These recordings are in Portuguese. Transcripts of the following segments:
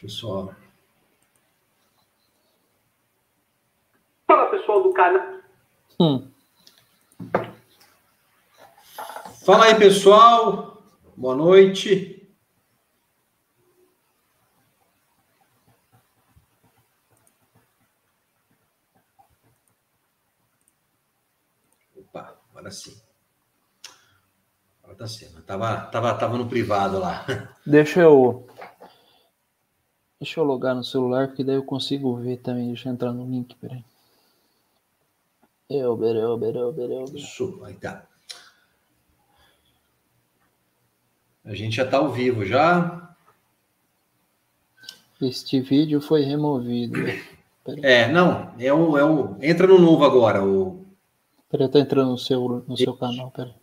Deixa eu só... Fala, pessoal do canal. Fala aí, pessoal. Boa noite. Opa, agora sim. Agora tá sendo. Tava no privado lá. Deixa eu logar no celular, porque daí eu consigo ver também. Deixa eu entrar no link, peraí. Isso, aí tá. A gente já tá ao vivo já. Este vídeo foi removido. Não, entra no novo agora. Peraí, tá entrando no seu canal, peraí.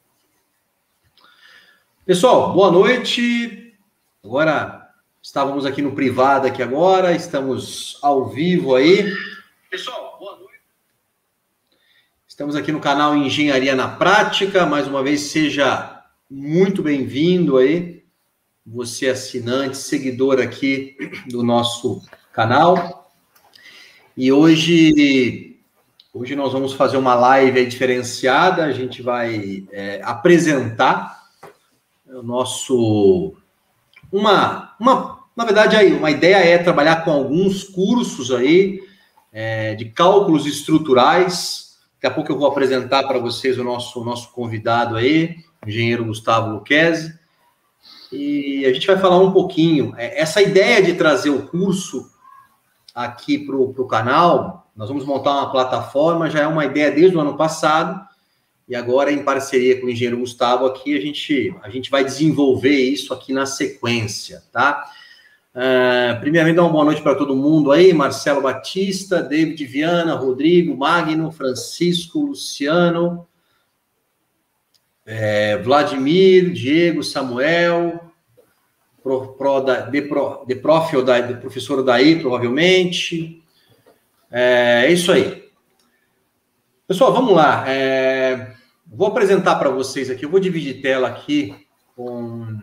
Pessoal, boa noite. Agora, estávamos aqui no privado aqui agora, estamos ao vivo aí. Pessoal, boa noite. Estamos aqui no canal Engenharia na Prática. Mais uma vez, seja muito bem-vindo aí. Você assinante, seguidor aqui do nosso canal. E hoje nós vamos fazer uma live aí diferenciada. A gente vai apresentar o nosso... Na verdade, aí, uma ideia é trabalhar com alguns cursos aí de cálculos estruturais. Daqui a pouco eu vou apresentar para vocês o nosso convidado aí, o engenheiro Gustavo Lucchesi. E a gente vai falar um pouquinho. Essa ideia de trazer o curso aqui para o canal, nós vamos montar uma plataforma, já é uma ideia desde o ano passado, e agora, em parceria com o engenheiro Gustavo aqui, a gente vai desenvolver isso aqui na sequência, tá? Primeiramente, dar uma boa noite para todo mundo aí, Marcelo Batista, David Viana, Rodrigo, Magno, Francisco, Luciano, Vladimir, Diego, Samuel, do professor Daí, provavelmente. É isso aí. Pessoal, vamos lá. Vou apresentar para vocês aqui, eu vou dividir tela aqui com...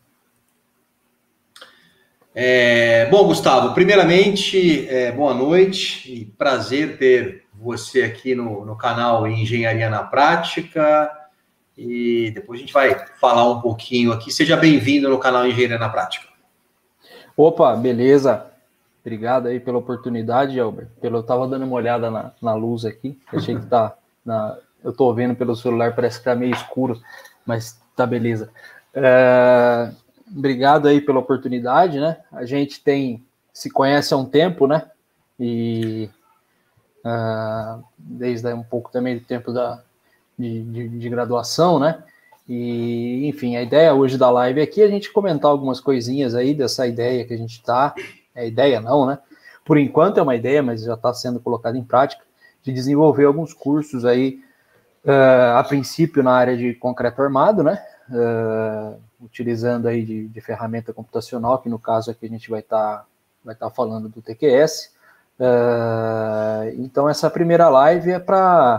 Bom, Gustavo, primeiramente, boa noite e prazer ter você aqui no canal Engenharia na Prática, e depois a gente vai falar um pouquinho aqui. Seja bem-vindo no canal Engenharia na Prática. Opa, beleza. Obrigado aí pela oportunidade, Elber. Eu estava dando uma olhada na luz aqui, achei que eu estou vendo pelo celular, parece que está meio escuro, mas tá beleza. Obrigado aí pela oportunidade, né? A gente se conhece há um tempo, né? E desde um pouco também do tempo de graduação, né? E, enfim, a ideia hoje da live aqui é a gente comentar algumas coisinhas aí dessa ideia que a gente tá. Ideia não, né? Por enquanto é uma ideia, mas já está sendo colocada em prática, de desenvolver alguns cursos aí, a princípio na área de concreto armado, né? Utilizando aí de ferramenta computacional, que no caso aqui a gente vai estar falando do TQS. Então essa primeira live é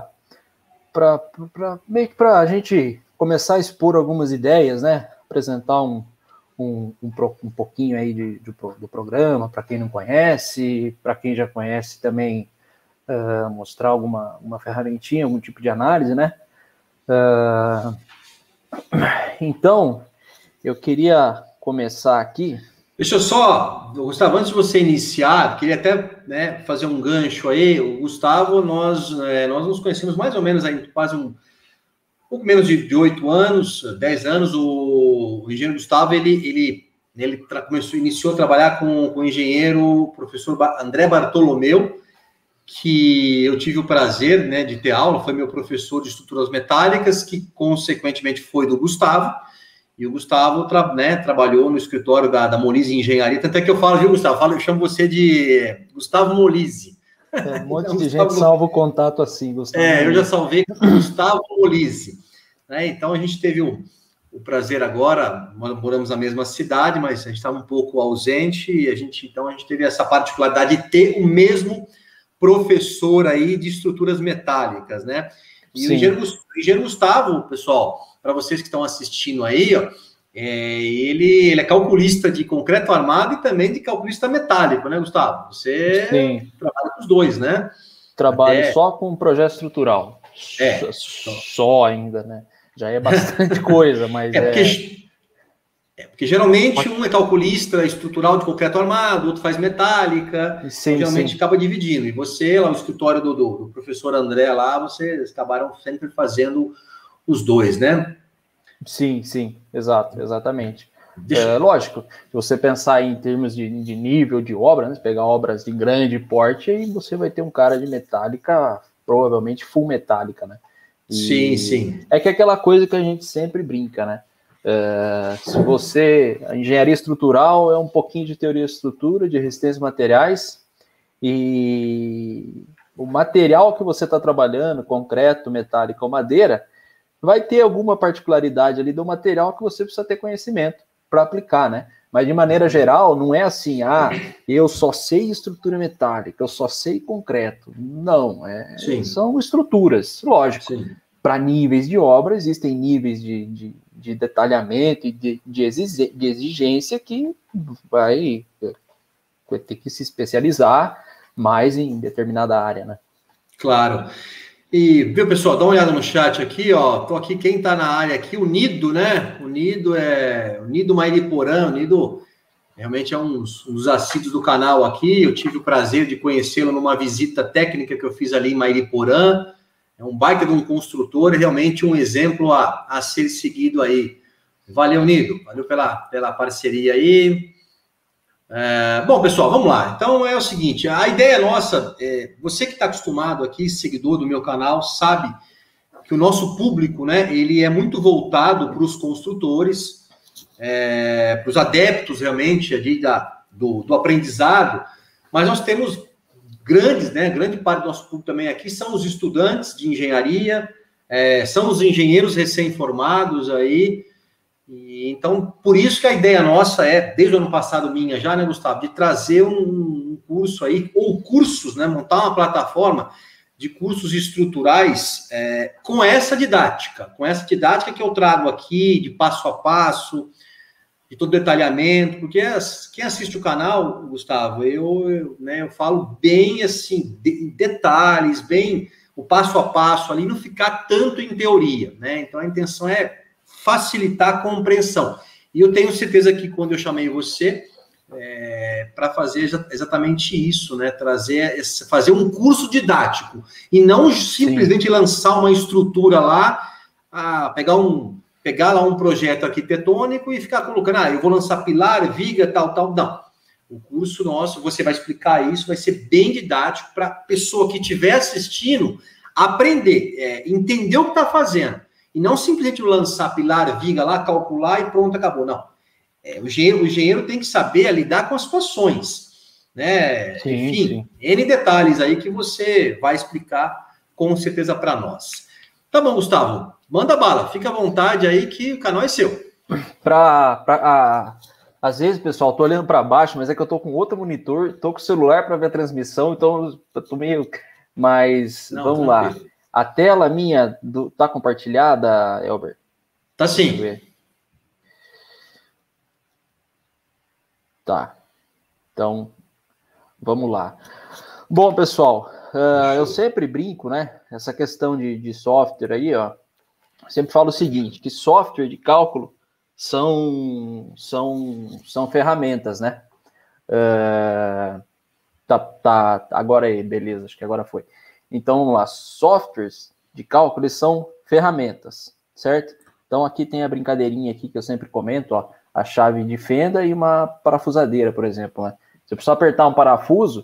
meio que para a gente começar a expor algumas ideias, né? Apresentar um pouquinho aí do programa, para quem não conhece, para quem já conhece também, mostrar uma ferramentinha, algum tipo de análise, né? Então, eu queria começar aqui... Deixa eu só, Gustavo, antes de você iniciar, queria até fazer um gancho aí. O Gustavo, nós nos conhecemos mais ou menos aí, quase um pouco menos de 8 anos, 10 anos. O engenheiro Gustavo, ele iniciou a trabalhar com o engenheiro professor André Bartolomeu, que eu tive o prazer, né, de ter aula, foi meu professor de estruturas metálicas, que consequentemente foi do Gustavo. E o Gustavo trabalhou no escritório da Molise Engenharia. Tanto é que eu falo, viu, Gustavo? Eu chamo você de Gustavo Molise. Um monte de gente salva o contato assim, Gustavo. Eu já salvei Gustavo Molise. Então, a gente teve o prazer agora, moramos na mesma cidade, mas a gente estava um pouco ausente, e então a gente teve essa particularidade de ter o mesmo professor aí de estruturas metálicas, né? E o engenheiro Gustavo, pessoal, para vocês que estão assistindo aí, ó, ele é calculista de concreto armado e também de calculista metálico, né, Gustavo? Você Sim. trabalha com os dois, né? Trabalho só com projeto estrutural. É. Só ainda, né? Já é bastante coisa, mas porque geralmente um é calculista estrutural de concreto armado, outro faz metálica, sim, então, geralmente sim. acaba dividindo. E você, lá no escritório do professor André, lá, vocês acabaram sempre fazendo os dois, né? Sim, exatamente. Lógico, se você pensar em termos de nível de obra, né, se pegar obras de grande porte, aí você vai ter um cara de metálica, provavelmente full metálica, né? Sim. É que é aquela coisa que a gente sempre brinca, né? A engenharia estrutural é um pouquinho de teoria de estrutura, de resistência de materiais, e o material que você está trabalhando, concreto, metálico ou madeira, vai ter alguma particularidade ali do material que você precisa ter conhecimento para aplicar, né? Mas de maneira geral, não é assim, eu só sei estrutura metálica, eu só sei concreto. Não, são estruturas, lógico. Para níveis de obra, existem níveis de detalhamento e de exigência que vai ter que se especializar mais em determinada área, né? Claro. E, viu, pessoal, dá uma olhada no chat aqui, ó. Tô aqui, quem tá na área aqui, o Nido, né? O Nido Mairiporã, o Nido realmente é um dos assíduos do canal aqui. Eu tive o prazer de conhecê-lo numa visita técnica que eu fiz ali em Mairiporã. É um baita de um construtor, realmente um exemplo a ser seguido aí. Valeu, Nido. Valeu pela parceria aí. Bom, pessoal, vamos lá. Então é o seguinte, a ideia nossa, você que está acostumado aqui, seguidor do meu canal, sabe que o nosso público, né, ele é muito voltado para os construtores, para os adeptos realmente ali do aprendizado, mas nós temos grande parte do nosso público também aqui são os estudantes de engenharia, são os engenheiros recém-formados aí. E, então, por isso que a ideia nossa desde o ano passado minha já, né, Gustavo, de trazer um curso aí, ou cursos, né, montar uma plataforma de cursos estruturais com essa didática que eu trago aqui, de passo a passo, de todo detalhamento, porque quem assiste o canal, Gustavo, eu falo bem assim, detalhes, bem o passo a passo ali, não ficar tanto em teoria, né? Então a intenção é facilitar a compreensão. E eu tenho certeza que quando eu chamei você para fazer exatamente isso, né? Fazer um curso didático e não simplesmente lançar uma estrutura lá, pegar lá um projeto arquitetônico e ficar colocando, eu vou lançar pilar, viga, tal. Não. O curso nosso, você vai explicar isso, vai ser bem didático para a pessoa que estiver assistindo aprender, entender o que está fazendo. E não simplesmente lançar pilar, viga lá, calcular e pronto, acabou. Não. O engenheiro tem que saber lidar com as situações. Né? Enfim, N detalhes aí que você vai explicar com certeza para nós. Tá bom, Gustavo. Manda bala. Fica à vontade aí que o canal é seu. Às vezes, pessoal, tô olhando para baixo, mas é que eu tô com outro monitor, tô com o celular para ver a transmissão, então eu tô meio... Mas vamos lá. A tela minha tá compartilhada, Elber? Tá sim. Tá. Então, vamos lá. Bom, pessoal, eu sempre brinco, né? Essa questão de software aí, ó. Sempre falo o seguinte, que software de cálculo são ferramentas, né? Agora aí, beleza, acho que agora foi. Então, vamos lá, softwares de cálculo, eles são ferramentas, certo? Então, aqui tem a brincadeirinha aqui que eu sempre comento, ó, a chave de fenda e uma parafusadeira, por exemplo, né? Se eu precisar apertar um parafuso,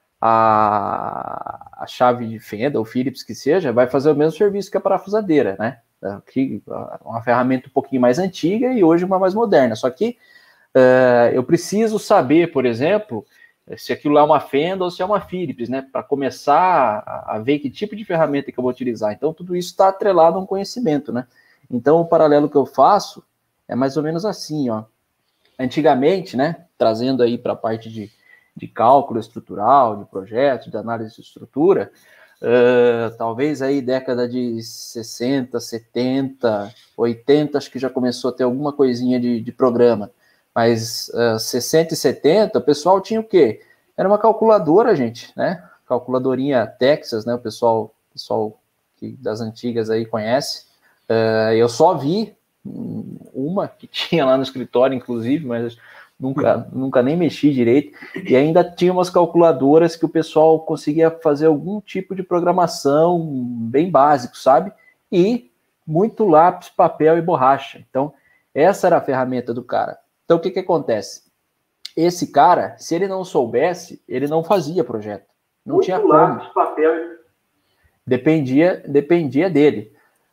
a chave de fenda, ou Phillips que seja, vai fazer o mesmo serviço que a parafusadeira, né? Aqui, uma ferramenta um pouquinho mais antiga e hoje uma mais moderna. Só que eu preciso saber, por exemplo, se aquilo é uma fenda ou se é uma Phillips, né? Para começar a ver que tipo de ferramenta que eu vou utilizar. Então, tudo isso está atrelado a um conhecimento, né? Então, o paralelo que eu faço é mais ou menos assim, ó. Antigamente, né? Trazendo aí para a parte de cálculo estrutural, de projetos, de análise de estrutura, talvez aí década de 60, 70, 80, acho que já começou a ter alguma coisinha de programa, mas 60 e 70, o pessoal tinha o quê? Era uma calculadora, gente, né? Calculadorinha Texas, né? O pessoal que das antigas aí conhece. Eu só vi uma que tinha lá no escritório, inclusive, mas nunca nem mexi direito, e ainda tinha umas calculadoras que o pessoal conseguia fazer algum tipo de programação bem básico, sabe? E muito lápis, papel e borracha. Então, essa era a ferramenta do cara. Então, o que acontece? Esse cara, se ele não soubesse, ele não fazia projeto. Não muito tinha como. Lápis, papel. Dependia dele.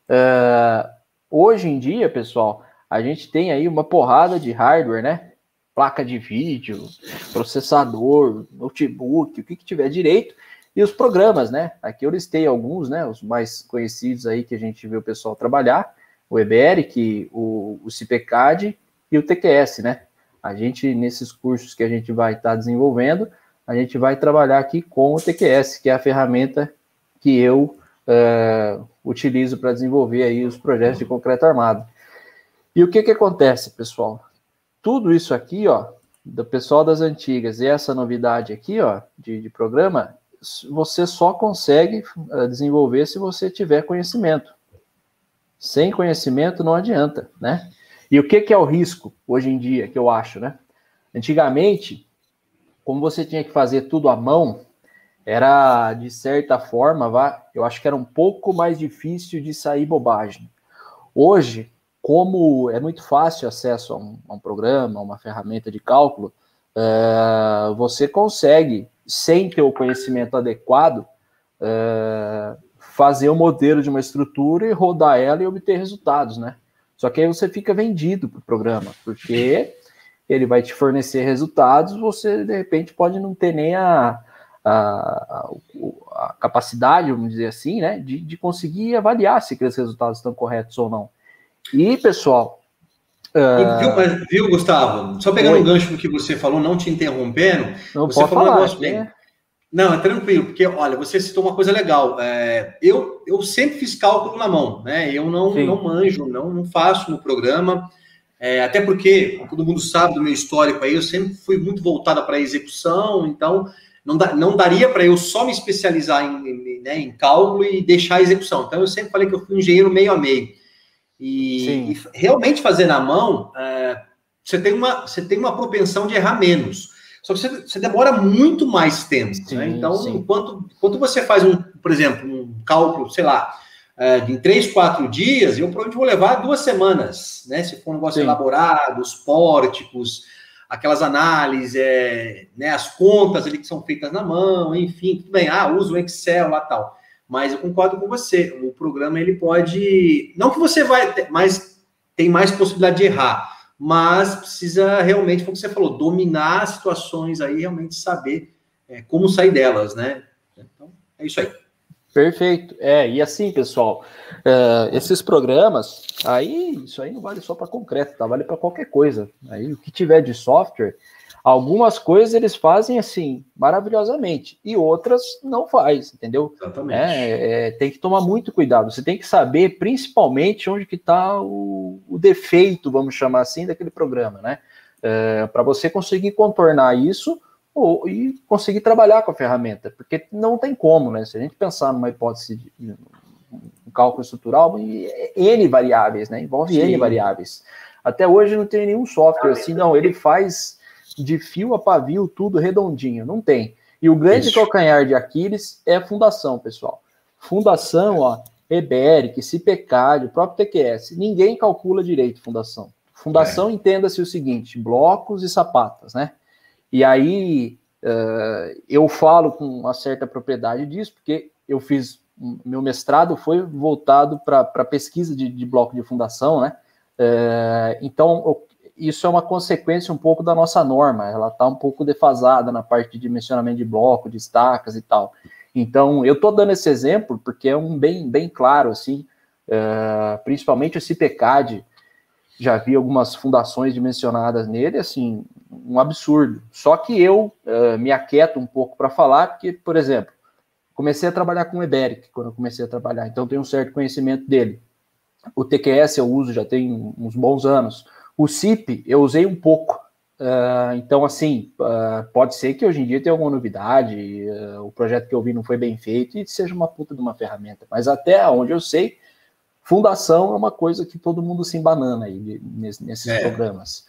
Hoje em dia, pessoal, a gente tem aí uma porrada de hardware, né? Placa de vídeo, processador, notebook, o que tiver direito, e os programas, né? Aqui eu listei alguns, né? Os mais conhecidos aí que a gente vê o pessoal trabalhar, o EBERIC, o CIPECAD e o TQS, né? A gente, nesses cursos que a gente vai estar desenvolvendo, a gente vai trabalhar aqui com o TQS, que é a ferramenta que eu utilizo para desenvolver aí os projetos de concreto armado. E o que acontece, pessoal? Tudo isso aqui, ó, do pessoal das antigas e essa novidade aqui, ó, de programa, você só consegue desenvolver se você tiver conhecimento. Sem conhecimento não adianta, né? E o que é o risco hoje em dia, que eu acho, né? Antigamente, como você tinha que fazer tudo à mão, era, de certa forma, eu acho que era um pouco mais difícil de sair bobagem. Hoje, como é muito fácil acesso a um programa, a uma ferramenta de cálculo, você consegue, sem ter o conhecimento adequado, fazer um modelo de uma estrutura e rodar ela e obter resultados, né? Só que aí você fica vendido para o programa, porque ele vai te fornecer resultados, você, de repente, pode não ter nem a capacidade, vamos dizer assim, né, de conseguir avaliar se aqueles resultados estão corretos ou não. E, pessoal... Viu, Gustavo? Só pegando um gancho no que você falou, não te interrompendo, não você falou um negócio bem... né? Não, é tranquilo, porque, olha, você citou uma coisa legal. Eu sempre fiz cálculo na mão, né? Eu não manjo, não faço no programa, até porque todo mundo sabe do meu histórico aí, eu sempre fui muito voltada para a execução, então não daria para eu só me especializar em cálculo e deixar a execução. Então, eu sempre falei que eu fui um engenheiro meio a meio. E realmente fazer na mão, você tem uma propensão de errar menos. Só que você demora muito mais tempo, né? Então, enquanto você faz, por exemplo, um cálculo, sei lá, em 3, 4 dias, eu provavelmente vou levar 2 semanas, né? Se for um negócio elaborado, os pórticos, aquelas análises, né? As contas ali que são feitas na mão, enfim, tudo bem, usa o Excel lá e tal. Mas eu concordo com você, o programa ele pode... Não que você vai ter, mas tem mais possibilidade de errar, mas precisa realmente, como você falou, dominar as situações aí, realmente saber como sair delas, né? Então, é isso aí. Perfeito. E assim, pessoal, esses programas, isso aí não vale só para concreto, tá? Vale para qualquer coisa. Aí, o que tiver de software, algumas coisas eles fazem assim, maravilhosamente, e outras não faz, entendeu? Exatamente. Tem que tomar muito cuidado. Você tem que saber, principalmente, onde que está o defeito, vamos chamar assim, daquele programa, né? Para você conseguir contornar isso e conseguir trabalhar com a ferramenta, porque não tem como, né? Se a gente pensar numa hipótese de um cálculo estrutural, N variáveis, né? Envolve N variáveis. Até hoje não tem nenhum software assim, não, ele faz de fio a pavio, tudo redondinho, não tem. E o grande calcanhar de Aquiles é a fundação, pessoal. Fundação, ó, EBERIC, CIPECAD, o próprio TQS, ninguém calcula direito fundação. Fundação, entenda-se o seguinte, blocos e sapatas, né? E aí, eu falo com uma certa propriedade disso, porque eu fiz, meu mestrado foi voltado para pesquisa de bloco de fundação, né? Então, isso é uma consequência um pouco da nossa norma, ela está um pouco defasada na parte de dimensionamento de bloco, de estacas e tal. Então, eu estou dando esse exemplo porque é um bem claro, assim, principalmente o CIPECAD, já vi algumas fundações dimensionadas nele, assim, um absurdo. Só que eu me aquieto um pouco para falar, porque, por exemplo, comecei a trabalhar com o Eberic, quando eu comecei a trabalhar, então tenho um certo conhecimento dele. O TQS eu uso já tem uns bons anos. O CIP eu usei um pouco. Então, assim, pode ser que hoje em dia tenha alguma novidade, o projeto que eu vi não foi bem feito e seja uma puta de uma ferramenta. Mas até onde eu sei, fundação é uma coisa que todo mundo se embanana aí nesses programas.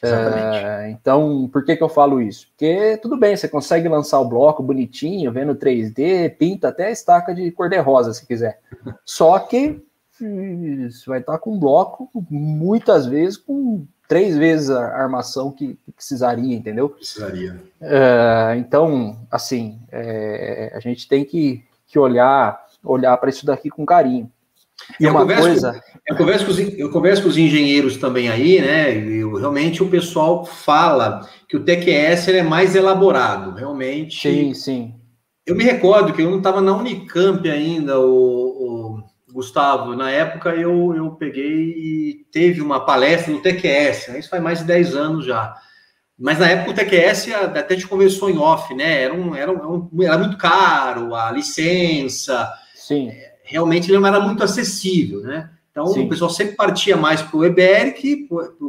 Então, por que eu falo isso? Porque tudo bem, você consegue lançar o bloco bonitinho, vendo 3D, pinta até a estaca de cor-de-rosa se quiser. Só que você vai estar com um bloco, muitas vezes, com 3 vezes a armação que precisaria, entendeu? Precisaria. Então, assim, a gente tem que olhar para isso daqui com carinho. E eu converso com os engenheiros também aí, né? Realmente o pessoal fala que o TQS ele é mais elaborado, realmente. Sim, sim. Eu me recordo que eu não estava na Unicamp ainda, o Gustavo. Na época eu peguei e teve uma palestra no TQS, né? Isso faz mais de 10 anos já. Mas na época o TQS até a gente conversou em off, né? Era muito caro, a licença. Sim. Realmente ele não era muito acessível, né? Então o pessoal sempre partia mais para o Eberic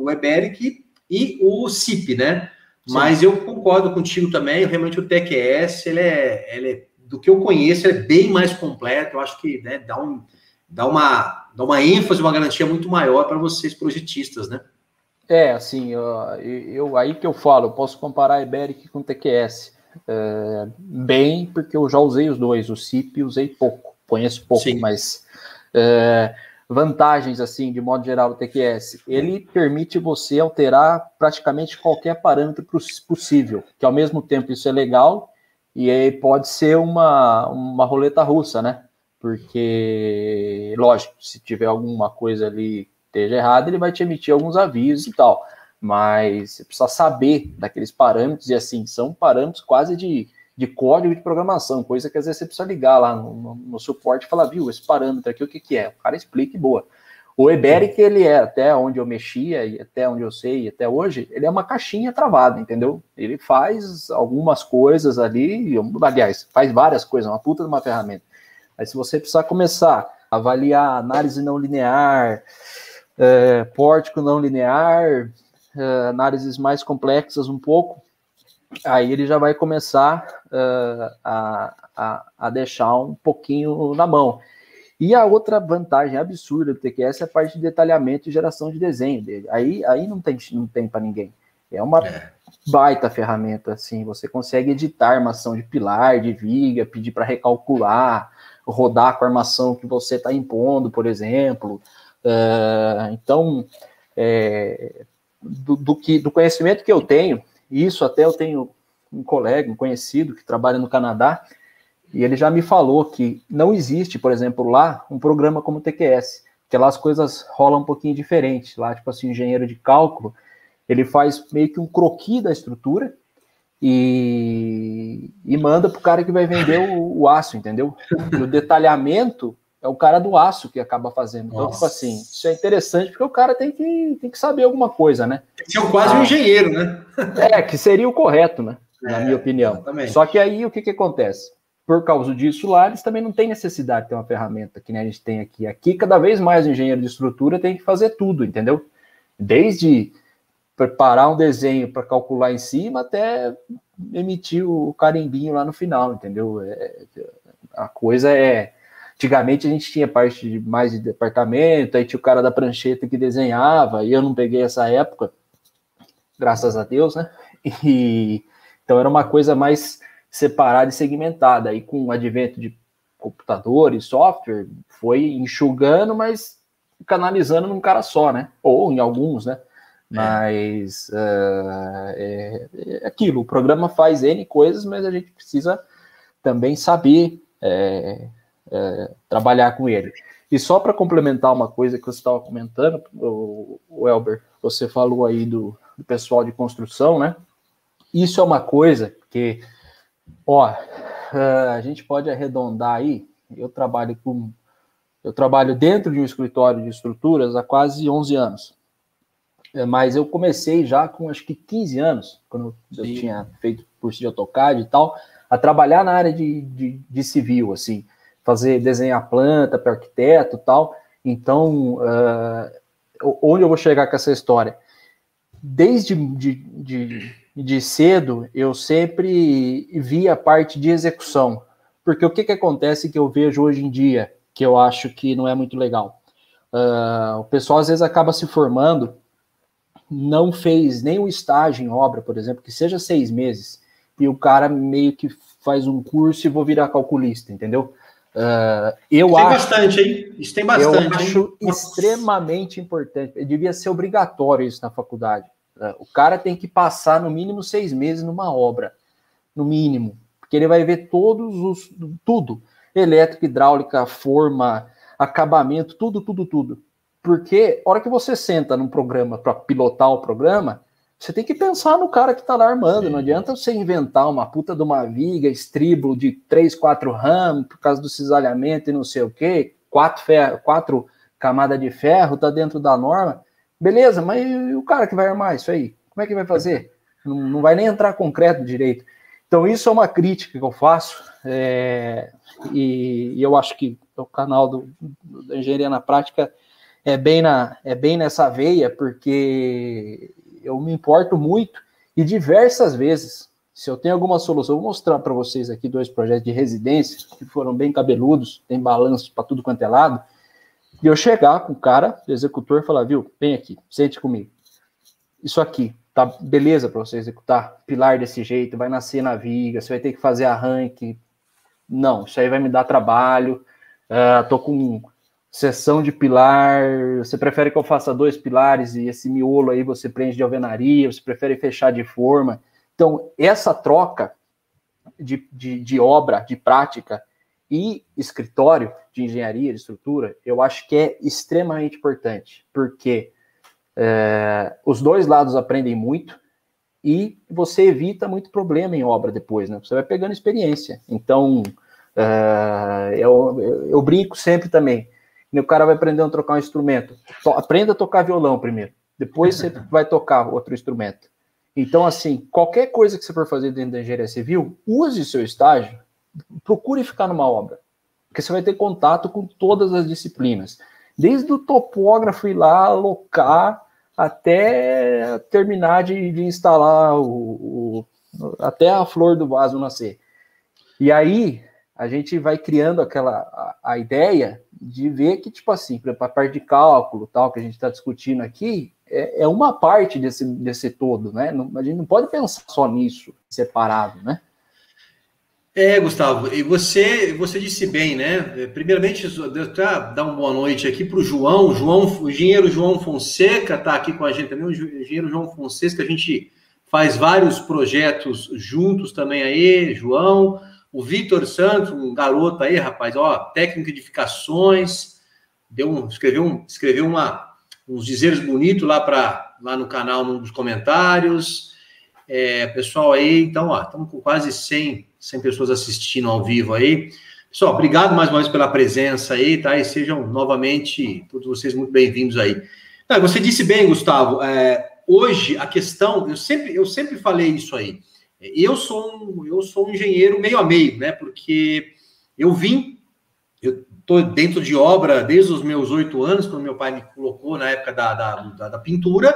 e o CIP, né? Sim. Mas eu concordo contigo também, realmente o TQS, ele é do que eu conheço, ele é bem mais completo. Eu acho que, né, dá uma ênfase, uma garantia muito maior para vocês projetistas, né? Assim, aí que eu falo, eu posso comparar Eberic com TQS. Bem, porque eu já usei os dois, o CIP usei pouco, conheço pouco, sim, mas vantagens, assim, de modo geral, o TQS, ele permite você alterar praticamente qualquer parâmetro possível, que ao mesmo tempo isso é legal, e aí pode ser uma roleta russa, né? Porque, lógico, se tiver alguma coisa ali esteja errada, ele vai te emitir alguns avisos e tal, mas você precisa saber daqueles parâmetros, e assim, são parâmetros quase de código de programação, coisa que às vezes você precisa ligar lá no suporte e falar, viu, esse parâmetro aqui, o que é? O cara explica e boa. O Eberic, ele é, até onde eu mexia, e até onde eu sei, e até hoje, ele é uma caixinha travada, entendeu? Ele faz algumas coisas ali, aliás, faz várias coisas, uma puta de uma ferramenta. Aí se você precisar começar a avaliar análise não linear, pórtico não linear, análises mais complexas um pouco, aí ele já vai começar a deixar um pouquinho na mão. E a outra vantagem absurda do TQS é a parte de detalhamento e geração de desenho dele. Aí não tem para ninguém. É uma baita ferramenta, assim, você consegue editar armação de pilar, de viga, pedir para recalcular, rodar com a armação que você está impondo, por exemplo. Então, do conhecimento que eu tenho, isso até eu tenho um colega, um conhecido que trabalha no Canadá, e ele já me falou que não existe, por exemplo, lá, um programa como o TQS, que lá as coisas rolam um pouquinho diferente. Lá, tipo assim, o engenheiro de cálculo, ele faz meio que um croquis da estrutura e manda pro cara que vai vender o aço, entendeu? E o detalhamento é o cara do aço que acaba fazendo. Então, tipo assim, isso é interessante porque o cara tem que saber alguma coisa, né? Tem que ser quase um engenheiro, né? Que seria o correto, né? Na minha opinião. Exatamente. Só que aí, o que acontece? Por causa disso lá, eles também não têm necessidade de ter uma ferramenta que nem a gente tem aqui. Aqui, cada vez mais o engenheiro de estrutura tem que fazer tudo, entendeu? Desde preparar um desenho para calcular em cima até emitir o carimbinho lá no final, entendeu? A coisa é... Antigamente a gente tinha parte mais de departamento, aí tinha o cara da prancheta que desenhava, e eu não peguei essa época, graças a Deus, né? Então era uma coisa mais separada e segmentada. Aí com o advento de computador e software, foi enxugando, mas canalizando num cara só, né? Ou em alguns, né? Mas é aquilo, o programa faz N coisas, mas a gente precisa também saber trabalhar com ele. E só para complementar uma coisa que você estava comentando, o Elber, você falou aí do pessoal de construção, né? Isso é uma coisa que, a gente pode arredondar aí. Eu trabalho dentro de um escritório de estruturas há quase 11 anos. Mas eu comecei já com acho que 15 anos, quando eu tinha feito curso de AutoCAD e tal, a trabalhar na área de civil, assim, desenhar planta para arquiteto e tal. Então, onde eu vou chegar com essa história? Desde de cedo, eu sempre vi a parte de execução. Porque o que acontece que eu vejo hoje em dia, que eu acho que não é muito legal? O pessoal, às vezes, acaba se formando, não fez nem um estágio em obra, por exemplo, que seja 6 meses, e o cara meio que faz um curso e vou virar calculista, entendeu? Isso tem bastante, hein? Isso tem bastante. Eu acho extremamente importante. Devia ser obrigatório isso na faculdade. O cara tem que passar no mínimo 6 meses numa obra, no mínimo, porque ele vai ver tudo, elétrica, hidráulica, forma, acabamento, tudo. Porque a hora que você senta num programa para pilotar o programa, você tem que pensar no cara que está lá armando. Não adianta você inventar uma puta de uma viga, estribo de 3, 4 ramos por causa do cisalhamento e não sei o quê, 4 camadas de ferro, tá dentro da norma. Beleza, mas e o cara que vai armar isso aí? Como é que vai fazer? Não vai nem entrar concreto direito. Então isso é uma crítica que eu faço, e eu acho que o canal da Engenharia na Prática é bem nessa veia, porque eu me importo muito, e diversas vezes, se eu tenho alguma solução, eu vou mostrar para vocês aqui 2 projetos de residência, que foram bem cabeludos, tem balanço para tudo quanto é lado, e eu chegar com o cara, o executor, e falar, viu, vem aqui, sente comigo. Isso aqui, tá beleza para você executar? Pilar desse jeito, vai nascer na viga, você vai ter que fazer arranque. Não, isso aí vai me dar trabalho. Tô com seção de pilar, você prefere que eu faça 2 pilares e esse miolo aí você prende de alvenaria, você prefere fechar de forma. Então, essa troca de obra, de prática e escritório de engenharia, de estrutura, eu acho que é extremamente importante, porque os 2 lados aprendem muito e você evita muito problema em obra depois, né? Você vai pegando experiência. Então, eu brinco sempre também. O cara vai aprender a trocar um instrumento. Aprenda a tocar violão primeiro. Depois você vai tocar outro instrumento. Então, assim, qualquer coisa que você for fazer dentro da engenharia civil, use seu estágio, procure ficar numa obra. Porque você vai ter contato com todas as disciplinas. Desde o topógrafo ir lá, alocar, até terminar de instalar até a flor do vaso nascer. E aí, a gente vai criando a ideia de ver que, tipo assim, para a parte de cálculo, tal, que a gente está discutindo aqui, é uma parte desse todo, né? A gente não pode pensar só nisso, separado, né? Gustavo, e você disse bem, né? Primeiramente, dar uma boa noite aqui para o João, o engenheiro João Fonseca está aqui com a gente também, o engenheiro João Fonseca, a gente faz vários projetos juntos também aí, João. O Vitor Santos, um garoto aí, rapaz, técnico de edificações, escreveu uns dizeres bonitos lá no canal, nos comentários. Pessoal aí, então, estamos com quase 100 pessoas assistindo ao vivo aí. Pessoal, obrigado mais uma vez pela presença aí, tá? E sejam novamente todos vocês muito bem-vindos aí. Você disse bem, Gustavo, hoje a questão, eu sempre falei isso aí. Eu sou um engenheiro meio a meio, né? Porque eu estou dentro de obra desde os meus 8 anos, quando meu pai me colocou na época da pintura.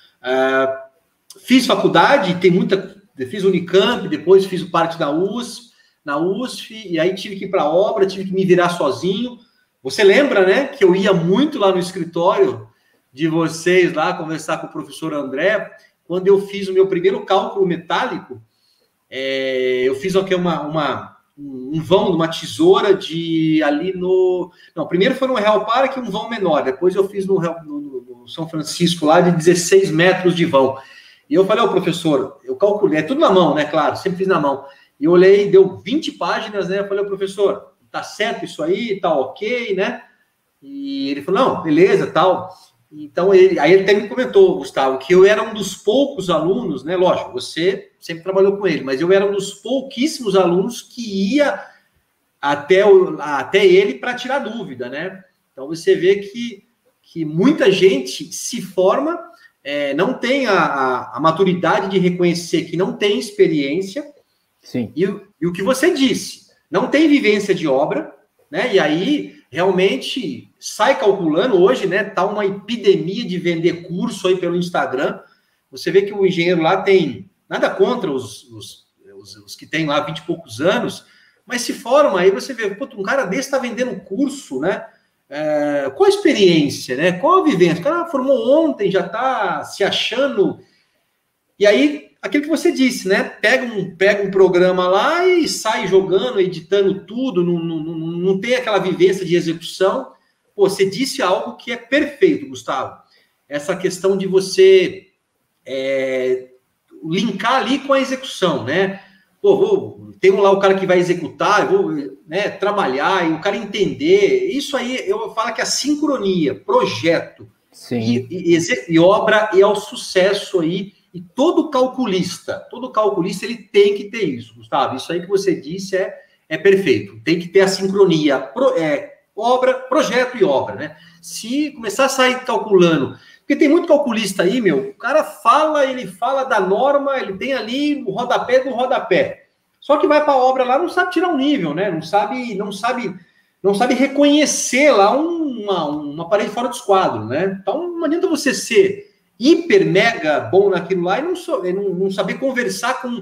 Fiz faculdade, fiz Unicamp, depois fiz o parte na USF, e aí tive que ir para a obra, tive que me virar sozinho. Você lembra, né, que eu ia muito lá no escritório de vocês, lá conversar com o professor André, quando eu fiz o meu primeiro cálculo metálico. Eu fiz um vão de uma tesoura primeiro foi no Real Park, um vão menor, depois eu fiz no São Francisco lá de 16 metros de vão. E eu falei, professor, eu calculei, é tudo na mão, né, claro, sempre fiz na mão. E eu olhei, deu 20 páginas, né, eu falei, professor, tá certo isso aí, tá ok, né? E ele falou, não, beleza, tal. Então, ele até me comentou, Gustavo, que eu era um dos poucos alunos, né? Lógico, você sempre trabalhou com ele, mas eu era um dos pouquíssimos alunos que ia até ele para tirar dúvida, né? Então, você vê que muita gente se forma, não tem a maturidade de reconhecer que não tem experiência, Sim. E o que você disse, não tem vivência de obra, né? E aí realmente sai calculando hoje, né? Tá uma epidemia de vender curso aí pelo Instagram. Você vê que o engenheiro lá tem nada contra os que tem lá 20 e poucos anos, mas se forma aí, você vê, um cara desse está vendendo curso, né? Qual a experiência, né? Qual a vivência? O cara formou ontem, já está se achando. E aí, aquilo que você disse, né? Pega um programa lá e sai jogando, editando tudo, não tem aquela vivência de execução. Pô, você disse algo que é perfeito, Gustavo. Essa questão de você linkar ali com a execução, né? Pô, tem lá o cara que vai executar, eu vou, né, trabalhar e o cara entender. Isso aí eu falo que é a sincronia, projeto e obra e ao sucesso aí. E todo calculista ele tem que ter isso, Gustavo. Isso aí que você disse é perfeito. Tem que ter a sincronia, projeto e obra, né? Se começar a sair calculando, porque tem muito calculista aí, meu, o cara ele fala da norma, ele tem ali o rodapé do rodapé. Só que vai para a obra lá, não sabe tirar um nível, né? Não sabe reconhecer lá uma parede fora do esquadro, né? Então não adianta você ser hiper mega bom naquilo lá e não saber conversar com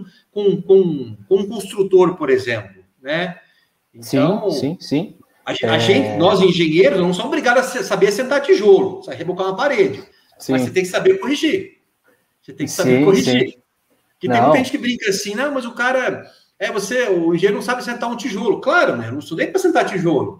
um construtor, por exemplo, né? Então, sim. A gente, nós engenheiros, não somos obrigados a saber sentar tijolo, saber rebocar uma parede. Sim. Mas você tem que saber corrigir. Você tem que saber corrigir. Sim. Porque tem muita gente que brinca assim, não, mas o cara... o engenheiro não sabe sentar um tijolo. Claro, né? Eu não estudei para sentar tijolo.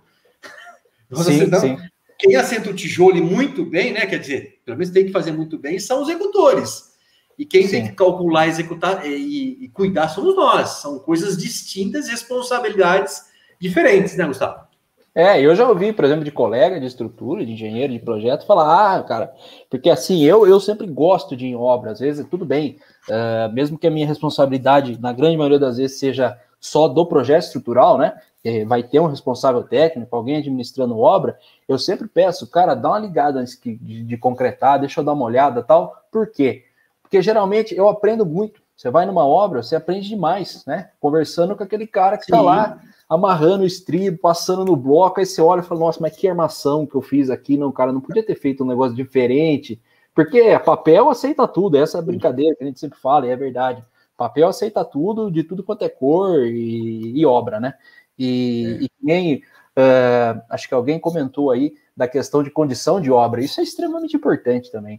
Sim. Quem assenta o tijolo muito bem, né? Quer dizer, pelo menos tem que fazer muito bem, são os executores. E quem tem que calcular, executar e cuidar somos nós. São coisas distintas, responsabilidades diferentes, né, Gustavo? Eu já ouvi, por exemplo, de colega de estrutura, de engenheiro, de projeto, falar, cara, porque assim, eu sempre gosto de ir em obra, às vezes tudo bem, mesmo que a minha responsabilidade, na grande maioria das vezes, seja só do projeto estrutural, né, vai ter um responsável técnico, alguém administrando obra, eu sempre peço, cara, dá uma ligada antes de concretar, deixa eu dar uma olhada e tal, por quê? Porque geralmente eu aprendo muito, você vai numa obra, você aprende demais, né, conversando com aquele cara que está lá, amarrando o estribo, passando no bloco, aí você olha e fala, nossa, mas que armação que eu fiz aqui, não, cara, não podia ter feito um negócio diferente, porque papel aceita tudo, essa é a brincadeira que a gente sempre fala, e é verdade, papel aceita tudo, de tudo quanto é cor e obra, né, e nem, acho que alguém comentou aí da questão de condição de obra, isso é extremamente importante também,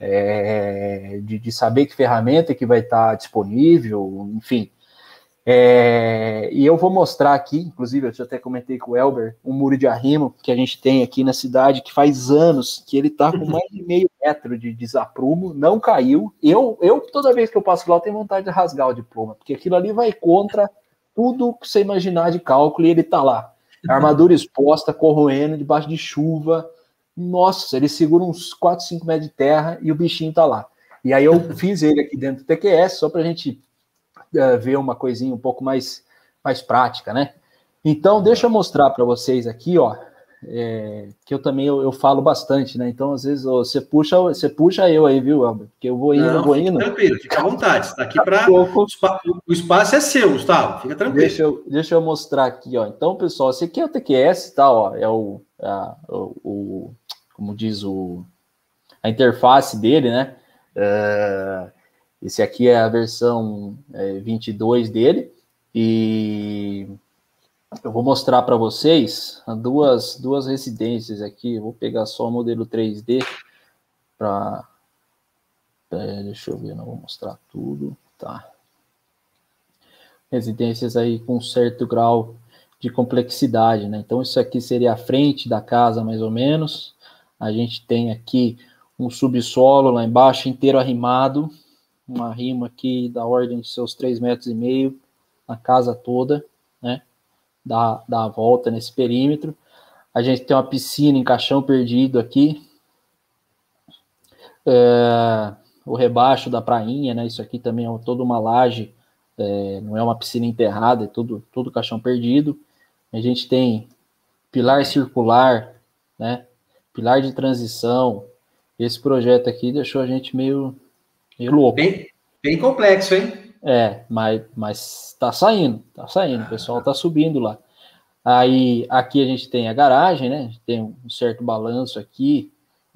de saber que ferramenta que vai estar disponível, enfim. E eu vou mostrar aqui, inclusive eu já até comentei com o Elber, um muro de arrimo que a gente tem aqui na cidade, que faz anos que ele tá com mais de meio metro de desaprumo, não caiu. Eu toda vez que eu passo lá, eu tenho vontade de rasgar o diploma, porque aquilo ali vai contra tudo que você imaginar de cálculo e ele tá lá. Armadura exposta, corroendo, debaixo de chuva. Nossa, ele segura uns 4, 5 metros de terra e o bichinho tá lá. E aí eu fiz ele aqui dentro do TQS, só pra gente ver uma coisinha um pouco mais prática, né? Então, deixa eu mostrar para vocês aqui, ó, que eu também eu falo bastante, né? Então, às vezes, você puxa eu aí, viu, Elber? Porque eu vou indo. Tranquilo, fica à vontade. Está aqui para... O espaço é seu, Gustavo, fica tranquilo. Deixa eu mostrar aqui, ó. Então, pessoal, esse aqui é o TQS, tá? Ó, é como diz a interface dele, né? Esse aqui é a versão 22 dele, e eu vou mostrar para vocês duas residências aqui. Eu vou pegar só o modelo 3D para... deixa eu ver, não vou mostrar tudo, tá? Residências aí com um certo grau de complexidade, né? Então isso aqui seria a frente da casa, mais ou menos. A gente tem aqui um subsolo lá embaixo inteiro arrimado, um arrimo aqui da ordem de seus 3,5 metros na casa toda, né? Dá a volta nesse perímetro. A gente tem uma piscina em caixão perdido aqui. O rebaixo da prainha, né? Isso aqui também é toda uma laje, não é uma piscina enterrada, é tudo caixão perdido. A gente tem pilar circular, né? Pilar de transição. Esse projeto aqui deixou a gente meio louco. Bem complexo, hein? Mas tá saindo, o pessoal tá subindo lá. Aí, aqui a gente tem a garagem, né? A gente tem um certo balanço aqui,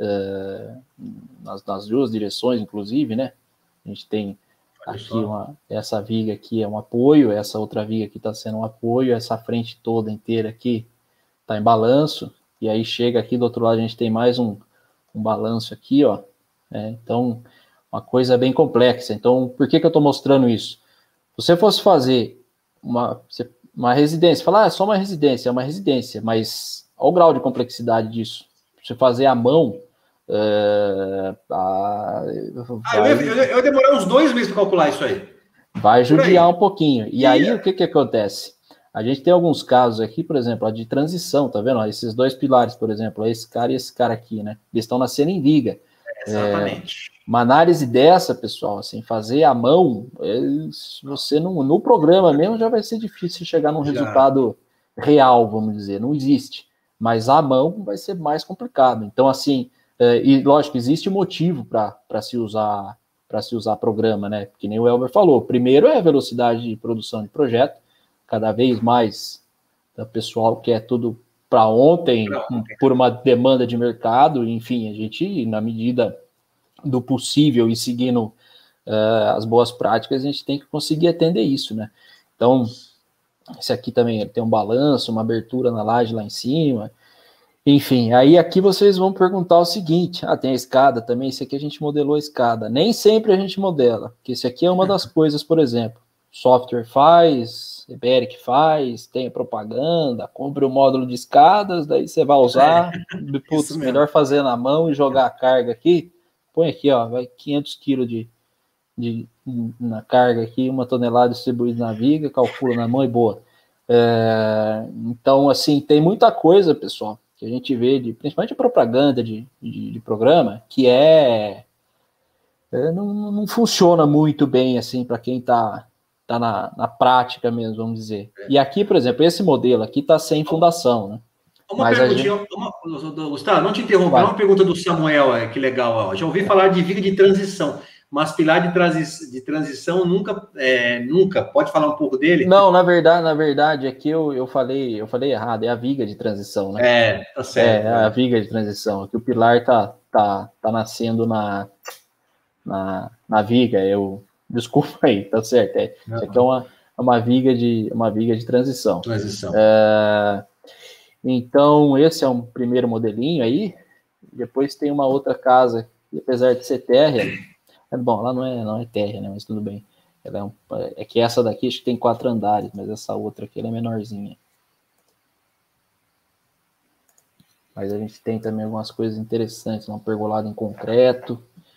nas duas direções, inclusive, né? A gente tem aqui essa viga aqui é um apoio, essa outra viga aqui está sendo um apoio, essa frente toda inteira aqui está em balanço, e aí chega aqui do outro lado a gente tem mais um balanço aqui, ó. Então, uma coisa bem complexa. Então, por que eu estou mostrando isso? Se você fosse fazer uma residência, falar, é só uma residência, é uma residência, mas olha o grau de complexidade disso. Você fazer à mão, eu ia demorar uns 2 meses para calcular isso aí. Vai judiar um pouquinho. E aí, o que acontece? A gente tem alguns casos aqui, por exemplo, a de transição, tá vendo? Ó, esses 2 pilares, por exemplo, esse cara e esse cara aqui, né? Eles estão nascendo em viga. Exatamente. Uma análise dessa, pessoal, assim, fazer à mão, você no programa mesmo já vai ser difícil chegar num resultado real, vamos dizer, não existe. Mas à mão vai ser mais complicado. Então, assim, e lógico, existe motivo para se usar programa, né? Que nem o Elber falou. Primeiro é a velocidade de produção de projeto, cada vez mais o pessoal quer tudo para ontem, por uma demanda de mercado, enfim, a gente, na medida do possível e seguindo as boas práticas, a gente tem que conseguir atender isso, né? Então, esse aqui também tem um balanço, uma abertura na laje lá em cima, enfim, aí aqui vocês vão perguntar o seguinte, tem a escada também, esse aqui a gente modelou a escada, nem sempre a gente modela, porque esse aqui é uma das coisas, por exemplo, software faz, Eberic faz, tem propaganda, compre o módulo de escadas, daí você vai usar, putz, melhor fazer na mão e jogar a carga aqui, põe aqui, ó, vai 500 kg na carga aqui, 1 tonelada distribuída na viga, calcula na mão e boa. Então, assim, tem muita coisa, pessoal, que a gente vê, principalmente a propaganda de programa, que não funciona muito bem, assim, para quem está na prática mesmo, vamos dizer. E aqui, por exemplo, esse modelo aqui está sem fundação, né? Uma perguntinha, Gustavo, não te interromper, uma pergunta do Samuel, que legal, ó. Já ouvi falar de viga de transição, mas pilar de transição nunca. Pode falar um pouco dele? Não, na verdade, aqui eu falei errado, é a viga de transição, né? Tá certo. A viga de transição, aqui o pilar tá nascendo na viga, desculpa aí, tá certo, isso aqui é uma viga de transição. Então, esse é um primeiro modelinho aí. Depois tem uma outra casa, que apesar de ser térrea, bom, lá não é térrea, né? Mas tudo bem. Ela é que essa daqui acho que tem 4 andares, mas essa outra aqui ela é menorzinha. Mas a gente tem também algumas coisas interessantes, uma pergolada em concreto.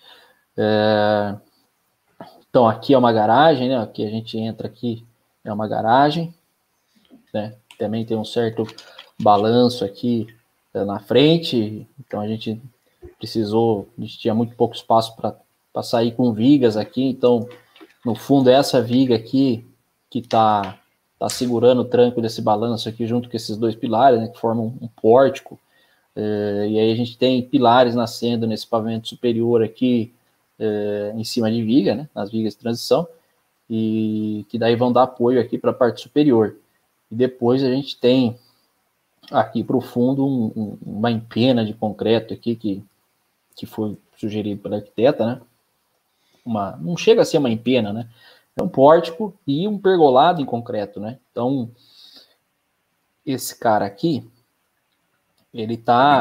Então, aqui é uma garagem, né? Aqui a gente entra aqui, é uma garagem, né? Também tem um certo balanço aqui na frente, então a gente tinha muito pouco espaço para sair com vigas aqui, então no fundo é essa viga aqui que tá segurando o tranco desse balanço aqui junto com esses 2 pilares, né, que formam um pórtico, e aí a gente tem pilares nascendo nesse pavimento superior aqui em cima de viga, né, nas vigas de transição, e que daí vão dar apoio aqui para a parte superior. E depois a gente tem aqui para o fundo uma empena de concreto aqui que foi sugerido pela arquiteta, né? Não chega a ser uma empena, né? É um pórtico e um pergolado em concreto, né? Então, esse cara aqui, ele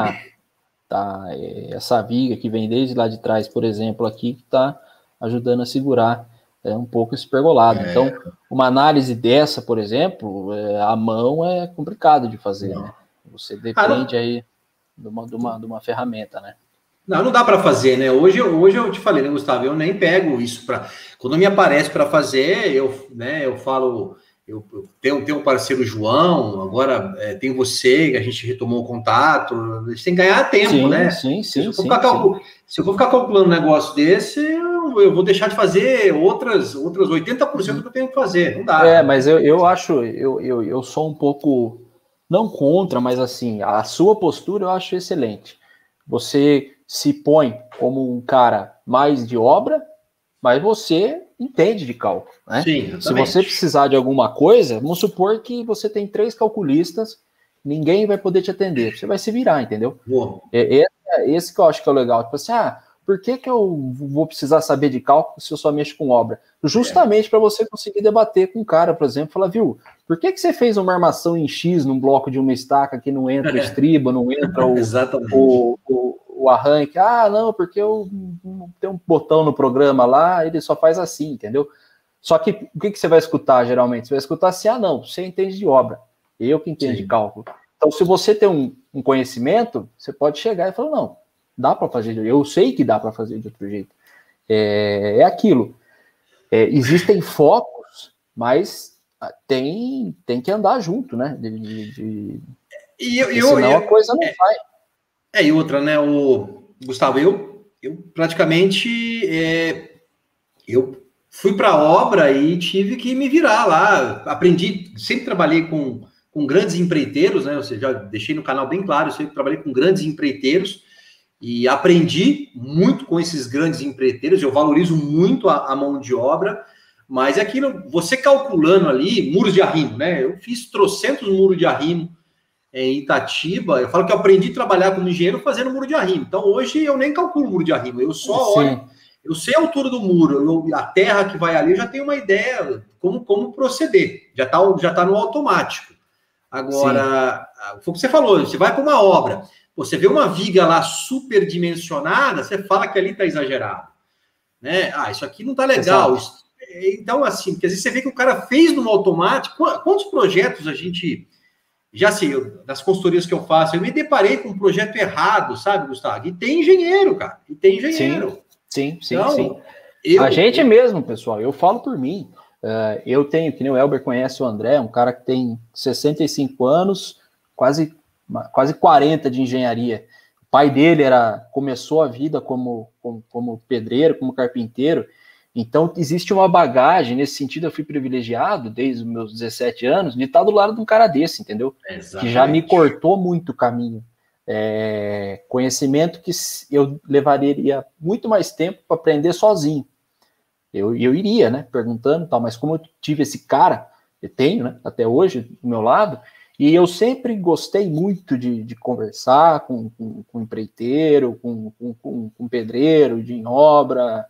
essa viga que vem desde lá de trás, por exemplo, aqui, que está ajudando a segurar um pouco esse pergolado. Então, uma análise dessa, por exemplo, à mão é complicado de fazer, né? Você depende aí de uma ferramenta, né? Não dá para fazer, né? Hoje eu te falei, né, Gustavo? Eu nem pego isso para. Quando me aparece para fazer, eu falo. Eu tenho um parceiro João, agora tem você, que a gente retomou o contato. A gente tem que ganhar tempo, né? Sim. Se eu for ficar calculando um negócio desse, eu vou deixar de fazer outras 80% que eu tenho que fazer. Não dá. Mas eu acho, eu sou um pouco, não contra, mas assim, a sua postura eu acho excelente. Você se põe como um cara mais de obra, mas você entende de cálculo, né? Sim, se você precisar de alguma coisa, vamos supor que você tem 3 calculistas, ninguém vai poder te atender, você vai se virar, entendeu? Esse que eu acho que é o legal, tipo assim, por que eu vou precisar saber de cálculo se eu só mexo com obra? Justamente para você conseguir debater com o cara, por exemplo, falar, viu, por que você fez uma armação em X num bloco de uma estaca que não entra o estribo, não entra o arranque? Não, porque eu tem um botão no programa lá, ele só faz assim, entendeu? Só que o que você vai escutar, geralmente? Você vai escutar assim, não, você entende de obra, eu que entendo de cálculo. Então, se você tem um conhecimento, você pode chegar e falar, não, dá para fazer, eu sei que dá para fazer de outro jeito. É aquilo. Existem focos, mas tem que andar junto, né? Senão a coisa não vai. E outra, né, Gustavo, eu praticamente eu fui para a obra e tive que me virar lá. Aprendi, sempre trabalhei com grandes empreiteiros, né? Ou seja, já deixei no canal bem claro, eu sempre trabalhei com grandes empreiteiros e aprendi muito com esses grandes empreiteiros. Eu valorizo muito a mão de obra, mas é aquilo, você calculando ali, muros de arrimo, né? Eu fiz trocentos muros de arrimo em Itatiba. Eu falo que eu aprendi a trabalhar como engenheiro fazendo muro de arrimo. Então, hoje, eu nem calculo muro de arrimo, eu só olho, eu sei a altura do muro, a terra que vai ali, eu já tenho uma ideia como proceder, já tá no automático. Agora, foi o que você falou, você vai para uma obra, você vê uma viga lá superdimensionada, você fala que ali está exagerado, né? Isso aqui não está legal. Então, assim, porque às vezes você vê que o cara fez no automático. Quantos projetos a gente... Já sei, das consultorias que eu faço, eu me deparei com um projeto errado, sabe, Gustavo? E tem engenheiro, cara. E tem engenheiro. Sim. A gente mesmo, pessoal, eu falo por mim. Eu tenho, que nem o Elber conhece o André, um cara que tem 65 anos, quase 40 de engenharia. O pai dele começou a vida como pedreiro, como carpinteiro. Então, existe uma bagagem, nesse sentido eu fui privilegiado, desde os meus 17 anos, de estar do lado de um cara desse, entendeu? Exatamente. Que já me cortou muito o caminho. Conhecimento que eu levaria muito mais tempo para aprender sozinho. Eu iria, né, perguntando e tal, mas como eu tive esse cara, eu tenho, né, até hoje, do meu lado, e eu sempre gostei muito de conversar com empreiteiro, com pedreiro, em obra...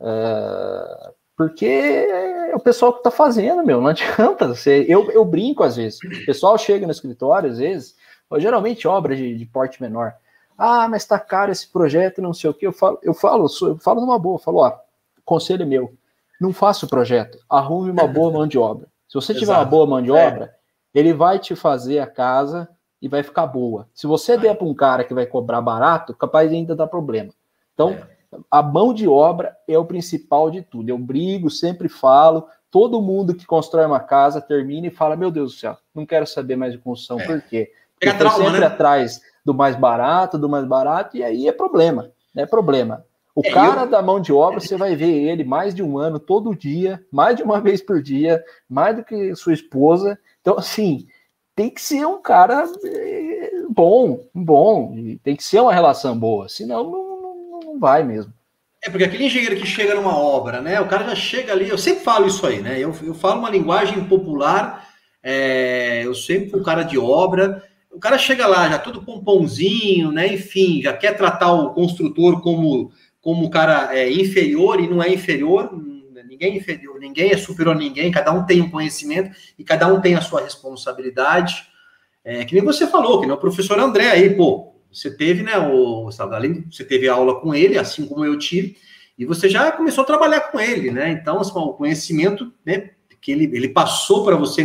porque é o pessoal que tá fazendo, não adianta. Eu brinco às vezes, o pessoal chega no escritório às vezes, geralmente obra de porte menor, mas tá caro esse projeto, não sei o que, eu falo numa boa, conselho meu, não faça o projeto, arrume uma boa mão de obra. Se você tiver uma boa mão de obra, ele vai te fazer a casa e vai ficar boa. Se você der para um cara que vai cobrar barato, capaz de ainda dar problema. Então, a mão de obra é o principal de tudo. Eu brigo, sempre falo, todo mundo que constrói uma casa termina e fala, meu Deus do céu, não quero saber mais de construção. Por quê? Porque eu estou sempre atrás do mais barato, e aí é problema, né? Problema. O cara da mão de obra, você vai ver ele mais de um ano, todo dia, mais de uma vez por dia, mais do que sua esposa. Então, assim, tem que ser um cara bom, tem que ser uma relação boa, senão não vai mesmo. Porque aquele engenheiro que chega numa obra, né? O cara já chega ali, eu sempre falo isso aí, né? Eu falo uma linguagem popular, eu sempre fui um cara de obra, o cara chega lá já todo pompãozinho, né? Enfim, já quer tratar o construtor como um cara inferior, e não é inferior, ninguém é inferior, ninguém é superior a ninguém, cada um tem um conhecimento e cada um tem a sua responsabilidade. Que nem você falou, que nem o professor André aí, você teve, né, você teve aula com ele, assim como eu tive, e você já começou a trabalhar com ele, né? Então, assim, o conhecimento, né, que ele passou para você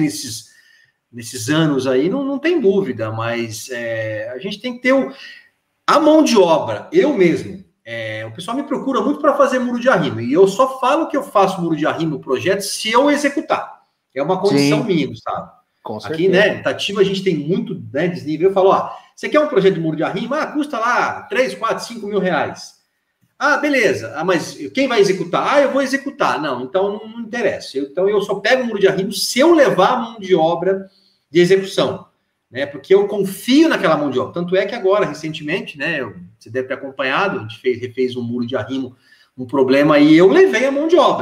nesses anos aí, não tem dúvida, mas a gente tem que ter a mão de obra. Eu mesmo, o pessoal me procura muito para fazer muro de arrimo, e eu só falo que eu faço muro de arrimo no projeto se eu executar. É uma condição minha, sabe? Aqui, né, em Itatiba, a gente tem muito, né, desnível. Eu falo, você quer um projeto de muro de arrimo? Custa lá 3, 4, 5 mil reais. Beleza. Mas quem vai executar? Eu vou executar. Não, então não interessa. Então eu só pego o muro de arrimo se eu levar a mão de obra de execução, né? Porque eu confio naquela mão de obra. Tanto é que agora, recentemente, né, você deve ter acompanhado, a gente refez um muro de arrimo, um problema, e eu levei a mão de obra.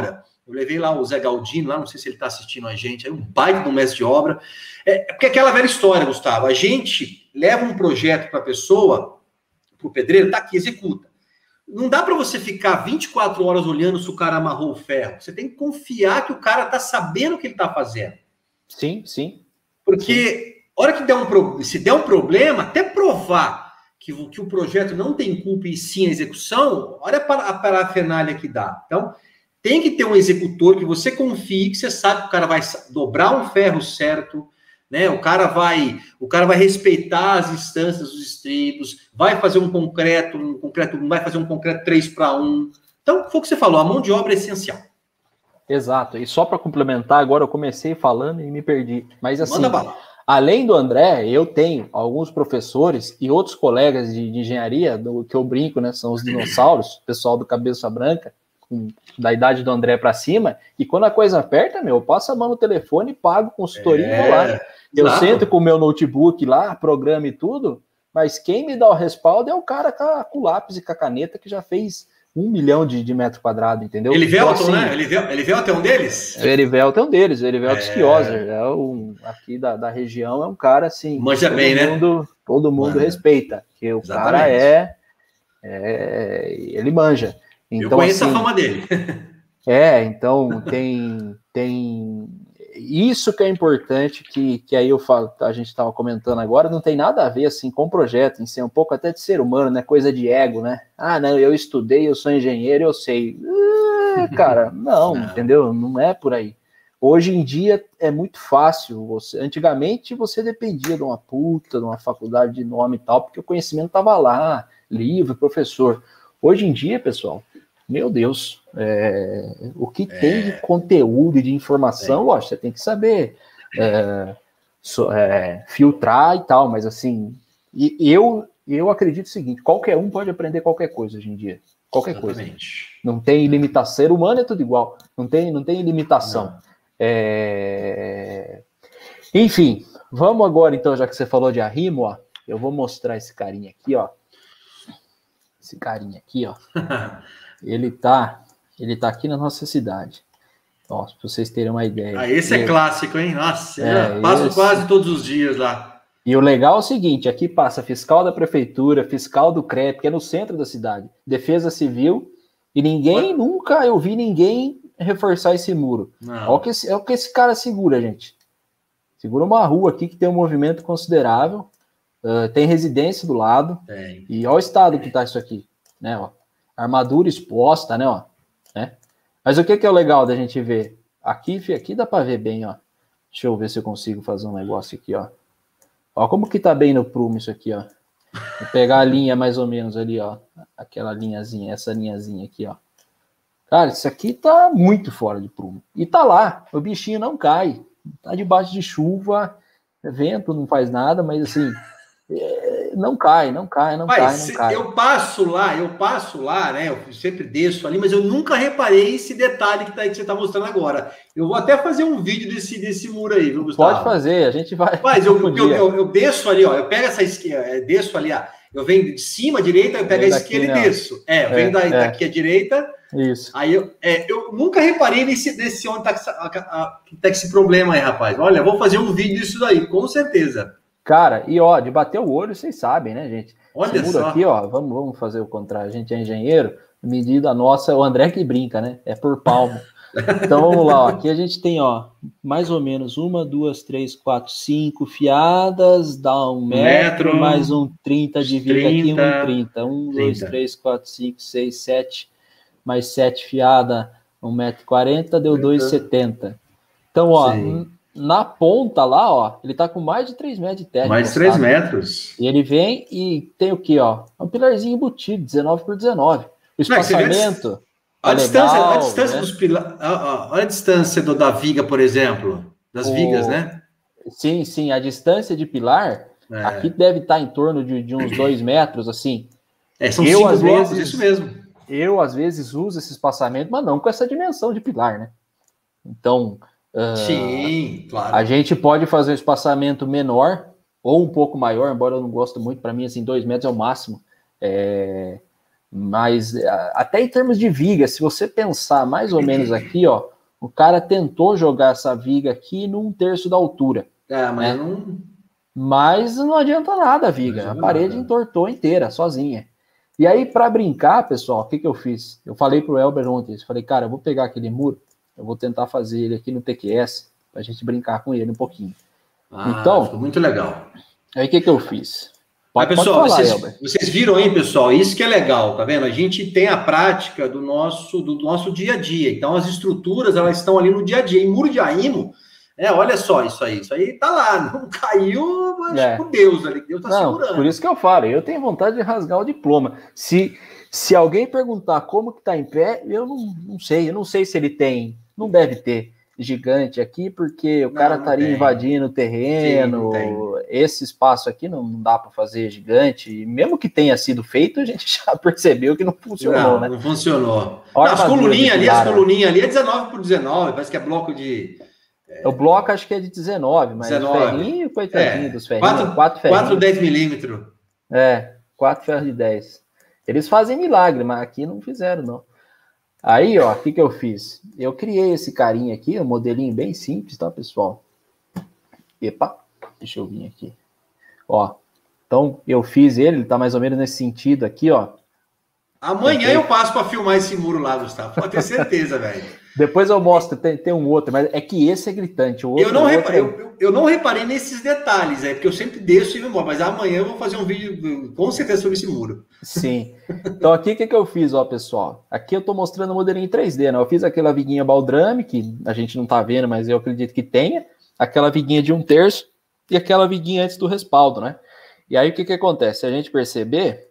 Eu levei lá o Zé Galdino, lá, não sei se ele está assistindo a gente, aí um baita do mestre de obra. Porque aquela velha história, Gustavo, a gente leva um projeto para a pessoa, para o pedreiro, tá aqui, executa. Não dá para você ficar 24 horas olhando se o cara amarrou o ferro. Você tem que confiar que o cara está sabendo o que ele está fazendo. Sim, sim. Porque, a hora que se der um problema, até provar que o projeto não tem culpa e sim a execução, olha a parafernália que dá. Então, tem que ter um executor que você confie, que você sabe que o cara vai dobrar um ferro certo, né? O cara vai respeitar as instâncias dos estribos, vai fazer um concreto, vai fazer um concreto 3:1. Então, foi o que você falou, a mão de obra é essencial. Exato. E só para complementar, agora eu comecei falando e me perdi. Mas assim, manda bala. Além do André, eu tenho alguns professores e outros colegas de engenharia, que eu brinco, né? São os dinossauros, pessoal do cabeça branca, da idade do André para cima, e quando a coisa aperta, eu passo a mão no telefone, pago consultoria e vou lá. Eu sento com o meu notebook lá, programa e tudo, mas quem me dá o respaldo é o cara com o lápis e com a caneta que já fez 1 milhão de metro quadrado, entendeu? Elivelton, então, assim, né? Elivelton é um deles? Elivelton é um deles, Elivelton Schioser, aqui da região, é um cara assim... Manja bem, né? Todo mundo respeita, que o Exatamente. cara ele manja. Então, eu conheço assim, a fama dele. Então tem isso que é importante, que aí eu falo, a gente estava comentando agora, não tem nada a ver assim com o projeto em si, é um pouco até de ser humano, né? Coisa de ego, né? Não, eu estudei, eu sou engenheiro, eu sei. Cara, não, entendeu? Não é por aí. Hoje em dia é muito fácil. Antigamente você dependia de uma puta, de uma faculdade de nome e tal, porque o conhecimento estava lá, livro, professor. Hoje em dia, pessoal, meu Deus, o que tem de conteúdo e de informação, lógico, você tem que saber filtrar e tal, mas assim, eu acredito o seguinte, qualquer um pode aprender qualquer coisa hoje em dia, qualquer coisa. Não tem limitação, ser humano é tudo igual, não tem limitação. Enfim, vamos agora então, já que você falou de arrimo, ó, eu vou mostrar esse carinha aqui, ó. Esse carinha aqui, ó. Ele tá aqui na nossa cidade. Ó, pra vocês terem uma ideia. Esse é clássico, hein? Nossa, passo quase todos os dias lá. E o legal é o seguinte, aqui passa fiscal da prefeitura, fiscal do CREP, que é no centro da cidade, defesa civil, e nunca eu vi ninguém reforçar esse muro. Olha o que esse cara segura, gente. Segura uma rua aqui que tem um movimento considerável, tem residência do lado, e olha o estado que tá isso aqui, né, ó. Armadura exposta, né, ó. Né? Mas o que é o legal da gente ver? Aqui dá para ver bem, ó. Deixa eu ver se eu consigo fazer um negócio aqui, ó. Ó, como que tá bem no prumo isso aqui, ó. Vou pegar a linha mais ou menos ali, ó. Aquela linhazinha, essa linhazinha aqui, ó. Cara, isso aqui tá muito fora de prumo. E tá lá, o bichinho não cai. Tá debaixo de chuva, vento não faz nada, mas assim... Não cai. Eu passo lá, né? Eu sempre desço ali, mas eu nunca reparei esse detalhe que você está mostrando agora. Eu vou até fazer um vídeo desse muro aí, viu, Gustavo? Pode fazer, a gente vai. Mas eu desço ali, ó. Eu pego essa esquerda, desço ali, ó. Eu venho de cima à direita, eu pego a esquerda e desço. Eu venho daqui à direita. Isso. Aí eu nunca reparei nesse onde tá esse problema aí, rapaz. Olha, eu vou fazer um vídeo disso daí, com certeza. Cara, e ó, de bater o olho, vocês sabem, né, gente? Olha esse muro só. Aqui, ó, vamos fazer o contrário. A gente é engenheiro, medida nossa, o André que brinca, né? É por palmo. Então vamos lá, ó. Aqui a gente tem, ó, mais ou menos 1, 2, 3, 4, 5 fiadas, dá 1 metro, mais 1,30 de viga aqui, 1,30. 1, 2, 3, 4, 5, 6, 7, mais 7 fiada, 1,40 m, deu 2,70. Então, ó, na ponta lá, ó, ele tá com mais de 3 metros de terra. Mais de 3 metros. E ele vem e tem o quê, ó? Um pilarzinho embutido, 19 por 19. O espaçamento... A distância dos pilares... Olha a distância da viga, por exemplo. Das vigas, né? Sim. A distância de pilar, aqui deve estar em torno de uns 2 metros, assim. São 5 blocos, isso mesmo. Eu, às vezes, uso esse espaçamento, mas não com essa dimensão de pilar, né? Então... Sim, claro. A gente pode fazer um espaçamento menor ou um pouco maior, embora eu não gosto muito, para mim, assim, 2 metros é o máximo. Mas até em termos de viga, se você pensar mais ou menos aqui, ó, O cara tentou jogar essa viga aqui num terço da altura. Mas né? não... Mas não adianta nada a viga. A parede entortou inteira, sozinha. E aí, para brincar, pessoal, o que eu fiz? Eu falei pro Elber ontem, eu falei, cara, eu vou pegar aquele muro, eu vou tentar fazer ele aqui no TQS, pra gente brincar com ele um pouquinho. Então, ficou muito legal. Aí o que eu fiz? Pessoal, vocês viram aí, pessoal, isso que é legal, tá vendo? A gente tem a prática do nosso dia a dia. Então, as estruturas, elas estão ali no dia a dia. E muro de arrimo, olha só isso aí tá lá, não caiu, mas por Deus ali, Deus tá segurando. Por isso que eu falo, eu tenho vontade de rasgar o diploma. Se alguém perguntar como que tá em pé, eu não sei se ele tem, não deve ter gigante aqui, porque o cara estaria invadindo o terreno. Sim, esse espaço aqui não dá para fazer gigante, e mesmo que tenha sido feito, a gente já percebeu que não funcionou, né? Não funcionou. As coluninhas ali é 19 por 19, parece que é bloco de... O bloco acho que é de 19, mas 19. O ferrinho, coitadinho dos ferrinhos. 4 10 milímetros. 4 ferros de 10. Eles fazem milagre, mas aqui não fizeram, não. Aí, ó, o que eu fiz? Eu criei esse carinha aqui, um modelinho bem simples, tá, pessoal? Epa, deixa eu vir aqui. Ó, então eu fiz ele tá mais ou menos nesse sentido aqui, ó. Amanhã eu passo para filmar esse muro lá, Gustavo, pode ter certeza, velho. Depois eu mostro, tem um outro, mas é que esse é gritante. O outro, eu não reparei nesses detalhes, porque eu sempre desço e vou embora, mas amanhã eu vou fazer um vídeo com certeza sobre esse muro. Sim. Então aqui o que eu fiz, ó, pessoal? Aqui eu tô mostrando o modelinho em 3D, né? Eu fiz aquela viguinha baldrame, que a gente não tá vendo, mas eu acredito que tenha. Aquela viguinha de 1/3 e aquela viguinha antes do respaldo, né? E aí o que acontece? Se a gente perceber,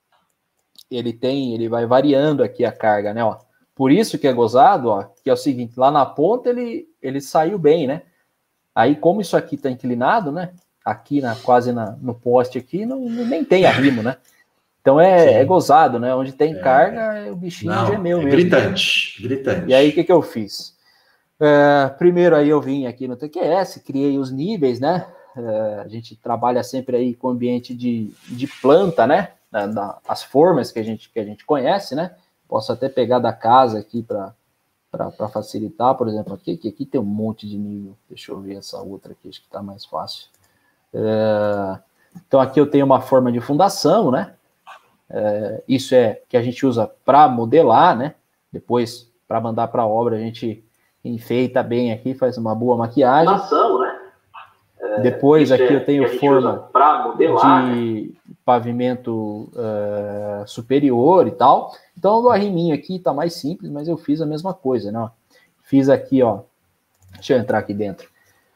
ele vai variando aqui a carga, né, ó. Por isso que é gozado, ó, que é o seguinte, lá na ponta ele saiu bem, né? Aí, como isso aqui tá inclinado, né? Aqui quase no poste aqui, nem tem arrimo, né? Então é gozado, né? Onde tem carga, o bichinho gemeu mesmo. Gritante. E aí, o que eu fiz? Primeiro aí eu vim aqui no TQS, criei os níveis, né? A gente trabalha sempre aí com ambiente de planta, né? As formas que a gente conhece, né? Posso até pegar da casa aqui para facilitar, por exemplo, aqui tem um monte de nível. Deixa eu ver essa outra aqui, acho que está mais fácil. Então aqui eu tenho uma forma de fundação, né? Isso é que a gente usa para modelar, né? Depois, para mandar para a obra, a gente enfeita bem aqui, faz uma boa maquiagem. Fundação, né? Depois aqui eu tenho forma de pavimento superior e tal. Então o arriminho aqui tá mais simples, mas eu fiz a mesma coisa, né? Fiz aqui, ó. Deixa eu entrar aqui dentro.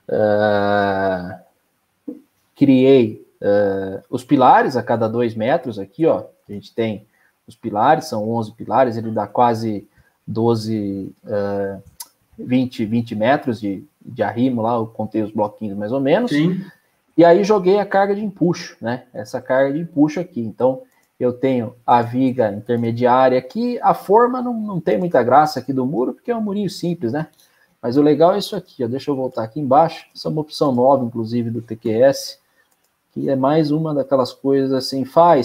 Criei os pilares a cada 2 metros aqui, ó. A gente tem os pilares, são 11 pilares, ele dá quase 20 metros de arrimo lá, eu contei os bloquinhos mais ou menos. Sim. E aí joguei a carga de empuxo, né? Essa carga de empuxo aqui. Então, eu tenho a viga intermediária aqui. A forma não tem muita graça aqui do muro, porque é um murinho simples, né? Mas o legal é isso aqui, ó. Deixa eu voltar aqui embaixo. Essa é uma opção nova, inclusive, do TQS, que é mais uma daquelas coisas assim,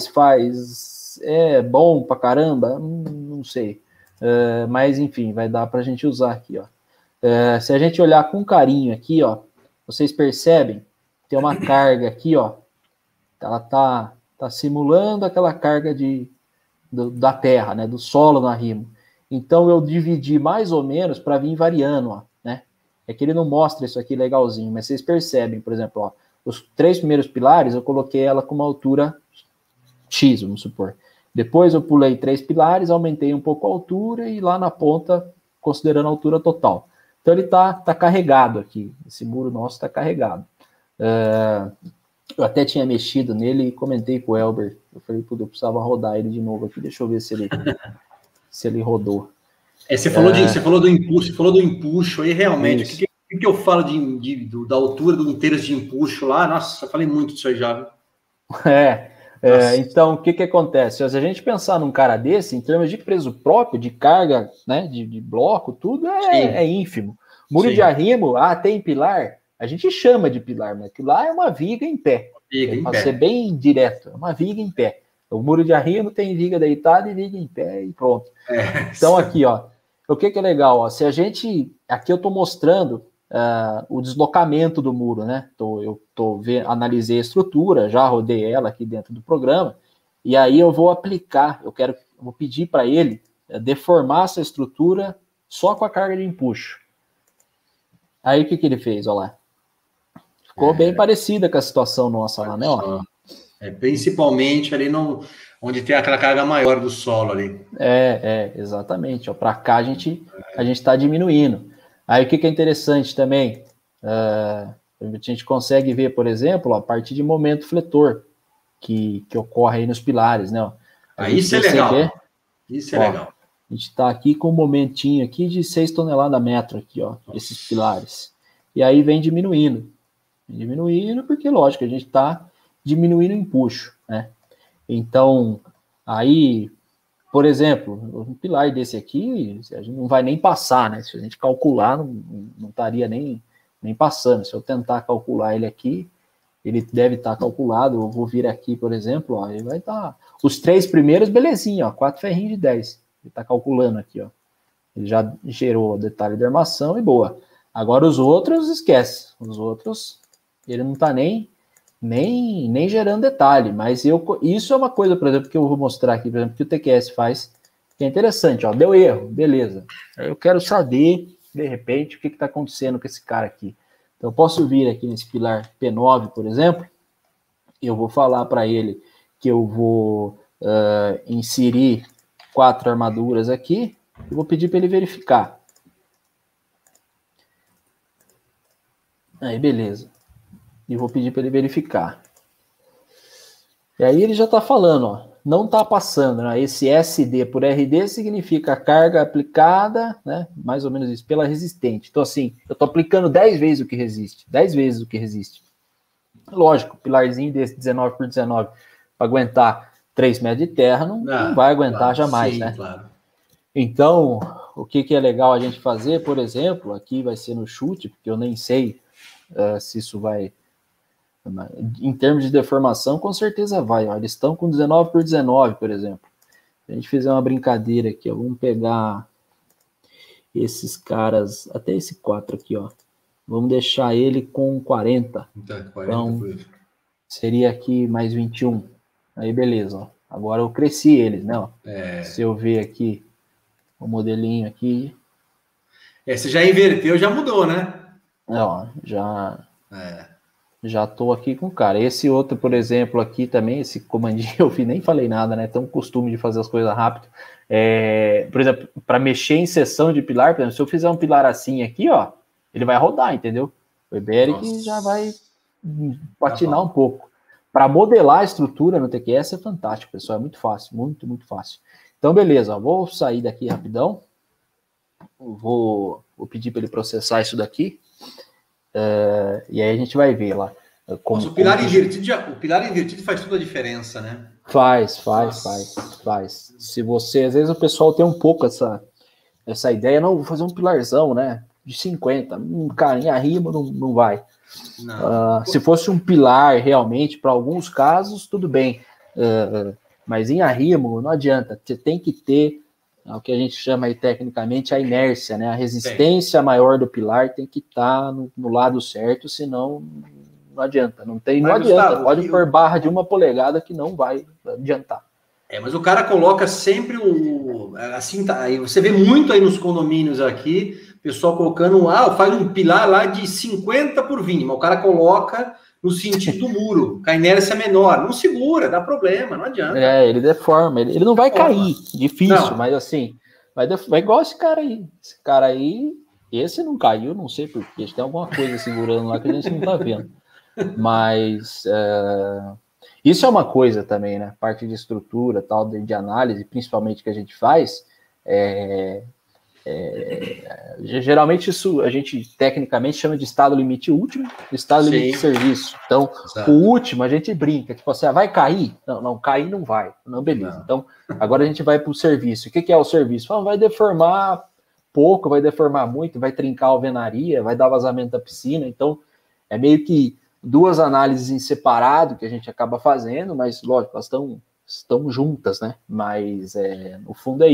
é bom pra caramba? Não sei. Mas, enfim, vai dar pra gente usar aqui, ó. Se a gente olhar com carinho aqui, ó, vocês percebem, tem uma carga aqui, ó, ela tá simulando aquela carga da terra, né, do solo no arrimo. Então eu dividi mais ou menos para vir variando, ó, né? É que ele não mostra isso aqui legalzinho, mas vocês percebem, por exemplo, ó, os 3 primeiros pilares eu coloquei ela com uma altura X, vamos supor. Depois eu pulei 3 pilares, aumentei um pouco a altura e lá na ponta, considerando a altura total. Então ele tá carregado aqui, esse muro nosso tá carregado. Eu até tinha mexido nele e comentei com o Elber. Eu falei, eu precisava rodar ele de novo aqui. Deixa eu ver se ele rodou. Você falou do empuxo aí, realmente. O que eu falo da altura do inteiros de empuxo lá? Nossa, eu falei muito disso aí já, viu? Então, o que acontece? Se a gente pensar num cara desse, em termos de peso próprio, de carga, né, de bloco, tudo é ínfimo. Muro de arrimo, tem pilar, a gente chama de pilar, mas pilar é uma viga em pé. Para ser bem direto, é uma viga em pé. O muro de arrimo tem viga deitada e viga em pé e pronto. Então aqui, ó, o que é legal? Ó, se a gente... Aqui eu estou mostrando o deslocamento do muro, né? Analisei a estrutura, já rodei ela aqui dentro do programa, e aí eu vou aplicar, vou pedir para ele deformar essa estrutura só com a carga de empuxo. Aí o que ele fez? Olha lá. Ficou bem parecida com a situação nossa lá, né? Ó. Principalmente ali onde tem aquela carga maior do solo ali. Exatamente. Para cá a gente está diminuindo. Aí o que é interessante também? A gente consegue ver, por exemplo, a partir de momento fletor que ocorre aí nos pilares, né? Isso é legal. Isso é legal. A gente está aqui com um momentinho aqui de 6 toneladas metro aqui, ó, esses pilares. E aí vem diminuindo. Diminuindo porque, lógico, a gente está diminuindo o empuxo, né? Então, aí, por exemplo, um pilar desse aqui, a gente não vai nem passar, né? Se a gente calcular, não estaria nem passando. Se eu tentar calcular ele aqui, ele deve estar calculado. Eu vou vir aqui, por exemplo, ó, ele vai estar... Os 3 primeiros, belezinha, ó, 4 ferrinhos de 10. Ele está calculando aqui, ó. Ele já gerou o detalhe de armação e boa. Agora os outros, esquece. Os outros, ele não está nem gerando detalhe. Mas isso é uma coisa, por exemplo, que eu vou mostrar aqui, por exemplo, que o TQS faz, que é interessante, ó. Deu erro, beleza. Aí eu quero saber, de repente, o que está acontecendo com esse cara aqui. Então eu posso vir aqui nesse pilar P9, por exemplo, e eu vou falar para ele que eu vou inserir 4 armaduras aqui, e vou pedir para ele verificar. Aí, beleza. E vou pedir para ele verificar. E aí ele já está falando, ó, não está passando, né? Esse SD por RD significa carga aplicada, né? Mais ou menos isso, pela resistente. Então, assim, eu estou aplicando 10 vezes o que resiste. 10 vezes o que resiste. Lógico, pilarzinho desse 19 por 19 para aguentar 3 metros de terra, não vai aguentar claro, jamais, sim, né? Claro. Então, o que é legal a gente fazer, por exemplo, aqui vai ser no chute, porque eu nem sei se isso vai... Em termos de deformação, com certeza vai. Ó, eles estão com 19 por 19, por exemplo. Se a gente fizer uma brincadeira aqui, ó, vamos pegar esses caras, até esse 4 aqui, ó. Vamos deixar ele com 40. Então, seria aqui mais 21. Aí, beleza, ó. Agora eu cresci eles, né? Ó. Se eu ver aqui o modelinho aqui. Você já inverteu, já mudou, né? Ó, já tô aqui com o cara. Esse outro, por exemplo, aqui também, esse comandinho, eu nem falei nada, né? Tem um costume de fazer as coisas rápido. Por exemplo, para mexer em seção de pilar, por exemplo, se eu fizer um pilar assim aqui, ó, ele vai rodar, entendeu? O Iberic já vai patinar um pouco. Para modelar a estrutura no TQS é fantástico, pessoal. É muito fácil, muito, muito fácil. Então, beleza, ó, vou sair daqui rapidão. Vou pedir para ele processar isso daqui. E aí a gente vai ver lá. O pilar invertido faz toda a diferença, né? Faz. Se você, às vezes o pessoal tem um pouco essa ideia, não, vou fazer um pilarzão, né? De 50. Cara, em arrimo não vai. Se fosse um pilar realmente, para alguns casos, tudo bem. Mas em arrimo, não adianta. Você tem que ter o que a gente chama aí tecnicamente a inércia, né? A resistência maior do pilar tem que estar no lado certo, senão não adianta. Não adianta. Gustavo, pode pôr barra de 1 polegada que não vai adiantar. Mas o cara coloca sempre assim, aí você vê muito aí nos condomínios aqui, o pessoal colocando, faz um pilar lá de 50 por 20, mas o cara coloca no sentido do muro, com a inércia menor, não segura, dá problema, não adianta. Ele deforma, ele não vai cair, difícil, não. Mas assim, vai igual esse cara aí. Esse cara aí, esse não caiu, não sei porquê, tem alguma coisa segurando lá que a gente não tá vendo. Mas isso é uma coisa também, né? Parte de estrutura, tal, de análise, principalmente que a gente faz, geralmente isso a gente tecnicamente chama de estado limite último, estado limite de serviço. Então, exato. O último a gente brinca, tipo assim, vai cair? Não, cair não vai. Não, beleza. Não. Então, agora a gente vai para o serviço. O que é o serviço? Vai deformar pouco, vai deformar muito, vai trincar a alvenaria, vai dar vazamento da piscina. Então, é meio que 2 análises em separado que a gente acaba fazendo, mas, lógico, elas estão juntas, né? Mas, no fundo, é isso.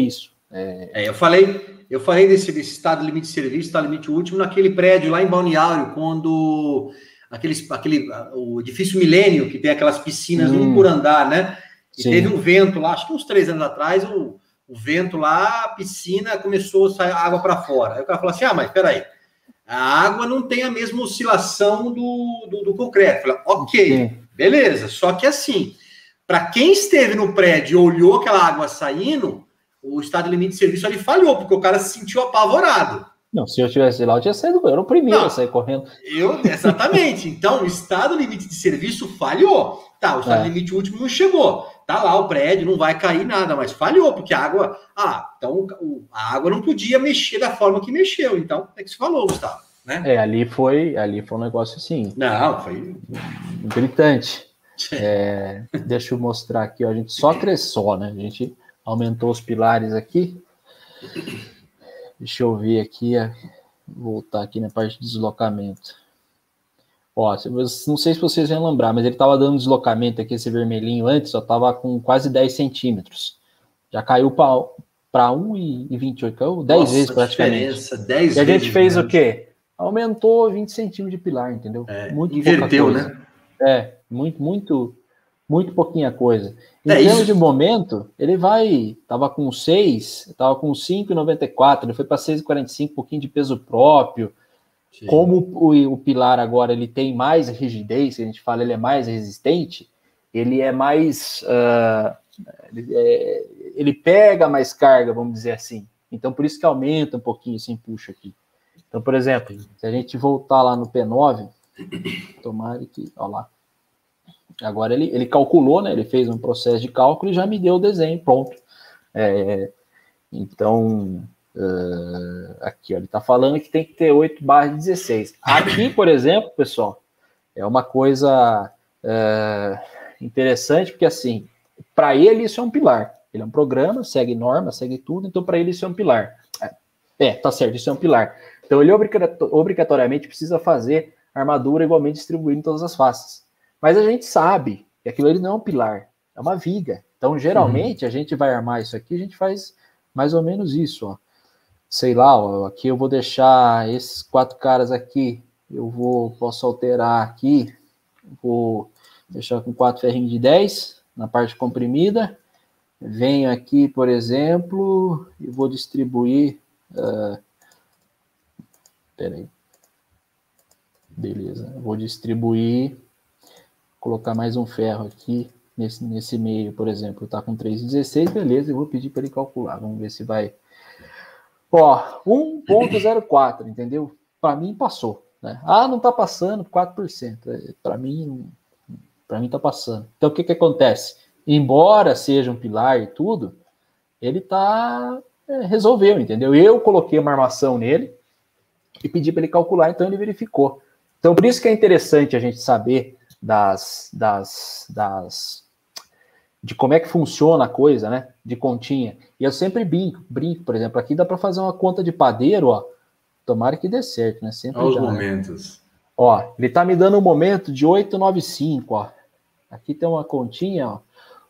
Eu falei desse estado limite de serviço, estado limite último, naquele prédio lá em Balneário, quando o edifício Milênio, que tem aquelas piscinas, um por andar, né? E teve um vento lá, acho que uns 3 anos atrás, o vento lá, a piscina começou a sair água para fora. Aí o cara falou assim, mas peraí, a água não tem a mesma oscilação do concreto. Eu falei, ok, beleza, só que assim, para quem esteve no prédio e olhou aquela água saindo, o estado de limite de serviço ali falhou, porque o cara se sentiu apavorado. Não, se eu estivesse lá, eu tinha saído, eu era o primeiro a sair correndo. Exatamente. Então, o estado limite de serviço falhou. Tá, o estado limite último não chegou. Tá lá o prédio, não vai cair nada, mas falhou, porque a água... então a água não podia mexer da forma que mexeu. Então, é que se falou, Gustavo, né? Ali foi um negócio assim... Não, foi... gritante. Deixa eu mostrar aqui, ó, a gente só cresceu, né? A gente aumentou os pilares aqui. Deixa eu ver aqui, voltar aqui na parte de deslocamento. Ó, não sei se vocês vão lembrar, mas ele estava dando deslocamento aqui, esse vermelhinho antes, ó, tava com quase 10 centímetros. Já caiu para 1,28, caiu 10 vezes praticamente. 10 e a gente fez o quê? Aumentou 20 centímetros de pilar, entendeu? Muito inverteu, né? Muito pouquinha coisa. Em termos de momento, ele tava com 6, tava com 5,94, ele foi para 6,45, um pouquinho de peso próprio. Sim. Como o pilar agora ele tem mais rigidez, a gente fala, ele é mais resistente, ele é mais... ele pega mais carga, vamos dizer assim. Então, por isso que aumenta um pouquinho esse empuxo aqui. Então, por exemplo, se a gente voltar lá no P9, tomara que... Olha lá. Agora ele calculou, né? Ele fez um processo de cálculo e já me deu o desenho pronto. Então, aqui, ó, ele está falando que tem que ter 8/16. Aqui, por exemplo, pessoal, é uma coisa interessante, porque assim, para ele isso é um pilar. Ele é um programa, segue norma, segue tudo, então para ele isso é um pilar. Tá certo, isso é um pilar. Então ele obrigatoriamente precisa fazer armadura igualmente distribuída em todas as faces. Mas a gente sabe que aquilo ali não é um pilar, é uma viga. Então, geralmente, a gente vai armar isso aqui, a gente faz mais ou menos isso, ó. Sei lá, ó, aqui eu vou deixar esses 4 caras aqui, posso alterar aqui, vou deixar com 4 ferrinhos de 10 na parte comprimida, venho aqui, por exemplo, e vou distribuir, peraí, beleza, eu vou distribuir, colocar mais um ferro aqui nesse meio, por exemplo, tá com 3,16, beleza, eu vou pedir para ele calcular, vamos ver se vai... Ó, 1,04, entendeu? Para mim passou, né? Não tá passando 4%, para mim tá passando. Então o que acontece? Embora seja um pilar e tudo, ele resolveu, entendeu? Eu coloquei uma armação nele e pedi para ele calcular, então ele verificou. Então por isso que é interessante a gente saber de como é que funciona a coisa, né? De continha. E eu sempre brinco, por exemplo, aqui dá para fazer uma conta de padeiro, ó. Tomara que dê certo, né? Sempre aos dá, momentos. Né? Ó, ele tá me dando um momento de 8,95, ó. Aqui tem uma continha, ó.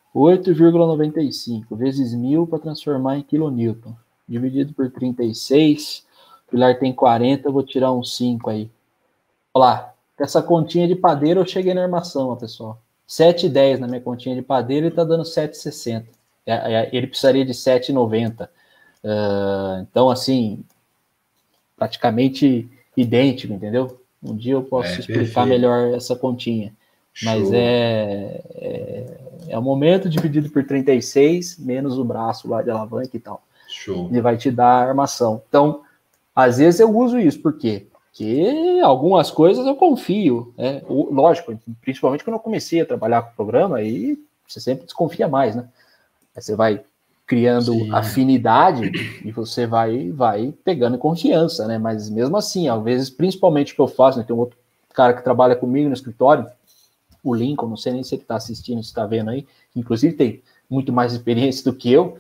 8,95 vezes 1000 para transformar em quilonewton. Dividido por 36. O pilar tem 40, eu vou tirar um 5 aí. Olha lá. Essa continha de padeiro eu cheguei na armação, ó, pessoal. 7,10 na minha continha de padeiro, ele tá dando 7,60. Ele precisaria de 7,90. Então, assim, praticamente idêntico, entendeu? Um dia eu posso explicar melhor essa continha. Mas é o momento dividido por 36, menos o braço lá de alavanca e tal. Show. Ele vai te dar a armação. Então, às vezes eu uso isso, por quê? Porque algumas coisas eu confio, né? Lógico, principalmente quando eu comecei a trabalhar com o programa, aí você sempre desconfia mais, né? Aí você vai criando afinidade e você vai pegando confiança, né? Mas mesmo assim, às vezes, principalmente o que eu faço, né? Tem um outro cara que trabalha comigo no escritório, o Lincoln, não sei nem se ele está assistindo, se está vendo aí, inclusive tem muito mais experiência do que eu.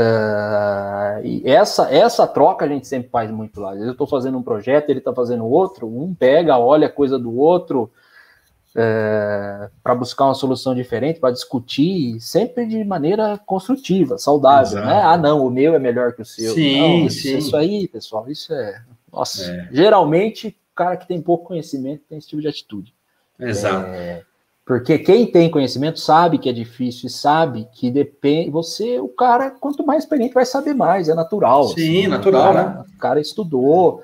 E essa troca a gente sempre faz muito lá. Às vezes eu estou fazendo um projeto, ele está fazendo outro, um pega, olha a coisa do outro, para buscar uma solução diferente, para discutir, sempre de maneira construtiva, saudável, Exato. né? Ah, não, o meu é melhor que o seu. Sim, não, sim. Isso aí, pessoal, isso é... Nossa, geralmente, o cara que tem pouco conhecimento tem esse tipo de atitude. Exato. Porque quem tem conhecimento sabe que é difícil e sabe que depende... o cara, quanto mais experiente, vai saber mais, é natural. Sim, assim, natural, né? O cara estudou...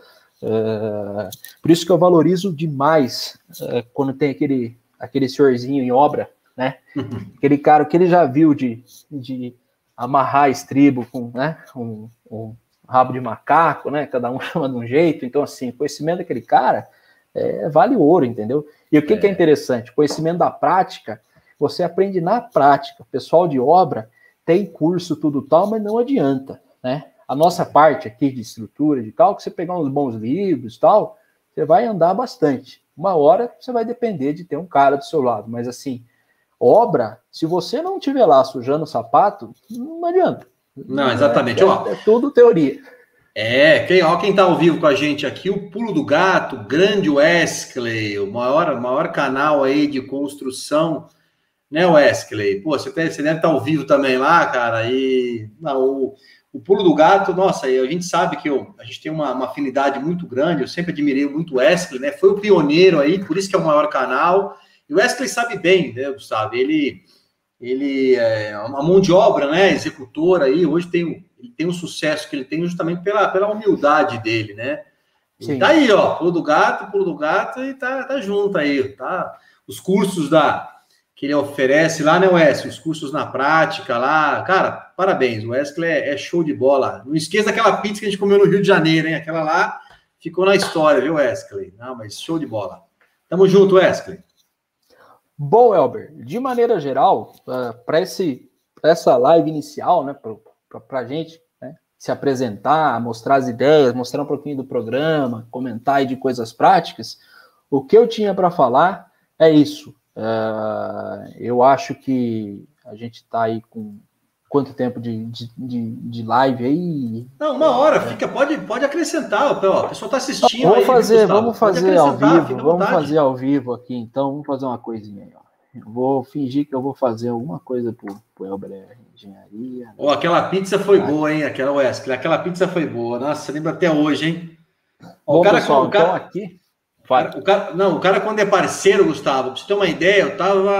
por isso que eu valorizo demais quando tem aquele senhorzinho em obra, né? Aquele cara que ele já viu de amarrar estribo com, né, um rabo de macaco, né? Cada um chama de um jeito. Então, assim, o conhecimento daquele cara vale ouro, entendeu? E o que é interessante? O conhecimento da prática, você aprende na prática. O pessoal de obra tem curso, tudo tal, mas não adianta, né? A nossa parte aqui de estrutura, de cálculo, você pegar uns bons livros e tal, você vai andar bastante. Uma hora você vai depender de ter um cara do seu lado, mas assim, obra, se você não estiver lá sujando o sapato, não adianta. Não, exatamente. É tudo teoria. Quem tá ao vivo com a gente aqui, o Pulo do Gato, grande Wesley, o maior canal aí de construção, né, Wesley? Pô, você deve estar ao vivo também lá, cara, e o Pulo do Gato, nossa, a gente sabe que a gente tem uma afinidade muito grande, eu sempre admirei muito o Wesley, né? Foi o pioneiro aí, por isso que é o maior canal. E o Wesley sabe bem, né, Gustavo? Ele é uma mão de obra, né? Executor aí, hoje ele tem o sucesso que ele tem justamente pela humildade dele, né? E tá aí, ó, Pulo do Gato, e tá junto aí, tá? Os cursos que ele oferece lá, né, Wesley? Os cursos na prática lá. Cara, parabéns, o Wesley é show de bola. Não esqueça daquela pizza que a gente comeu no Rio de Janeiro, hein? Aquela lá ficou na história, viu, Wesley? Não, mas show de bola. Tamo junto, Wesley. Bom, Elber, de maneira geral, para essa live inicial, né, para a gente, né, se apresentar, mostrar as ideias, mostrar um pouquinho do programa, comentar aí de coisas práticas, o que eu tinha para falar é isso. Eu acho que a gente está aí com quanto tempo de live aí? Não, uma hora, pode acrescentar, ó, o pessoal está assistindo. Vamos fazer ao vivo, vamos fazer ao vivo aqui, então, vamos fazer uma coisinha aí, ó. Eu vou fingir que eu vou fazer alguma coisa pro Elber Engenharia. Oh, aquela pizza foi boa, hein? Aquela pizza foi boa. Nossa, lembra até hoje, hein? Bom, pessoal, então aqui... O cara quando é parceiro, Gustavo, pra você ter uma ideia, eu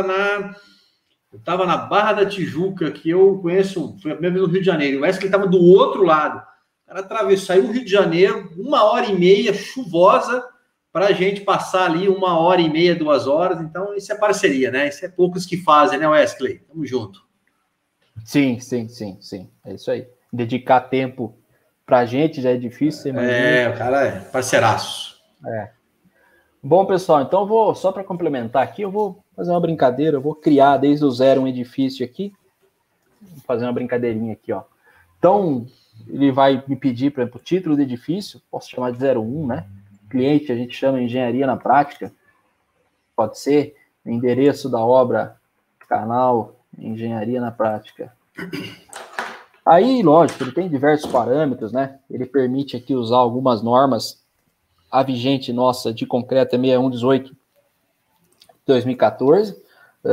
tava na Barra da Tijuca, que eu conheço, foi a primeira vez no Rio de Janeiro. O Wesley estava do outro lado. O cara saiu do Rio de Janeiro, 1h30, chuvosa, para a gente passar ali 1h30, 2 horas. Então, isso é parceria, né? Isso é poucos que fazem, né, Wesley? Tamo junto. Sim. É isso aí. Dedicar tempo pra gente já é difícil. O cara é parceiraço. Bom, pessoal, então só para complementar aqui, eu vou fazer uma brincadeira, eu vou criar desde o zero um edifício aqui. Vou fazer uma brincadeirinha aqui, ó. Então, ele vai me pedir, por exemplo, o título do edifício, posso chamar de 01, né? Cliente, a gente chama engenharia na prática, pode ser, endereço da obra, canal, engenharia na prática. Aí, lógico, ele tem diversos parâmetros, né? Ele permite aqui usar algumas normas. A vigente nossa de concreto é 6118 de 2014.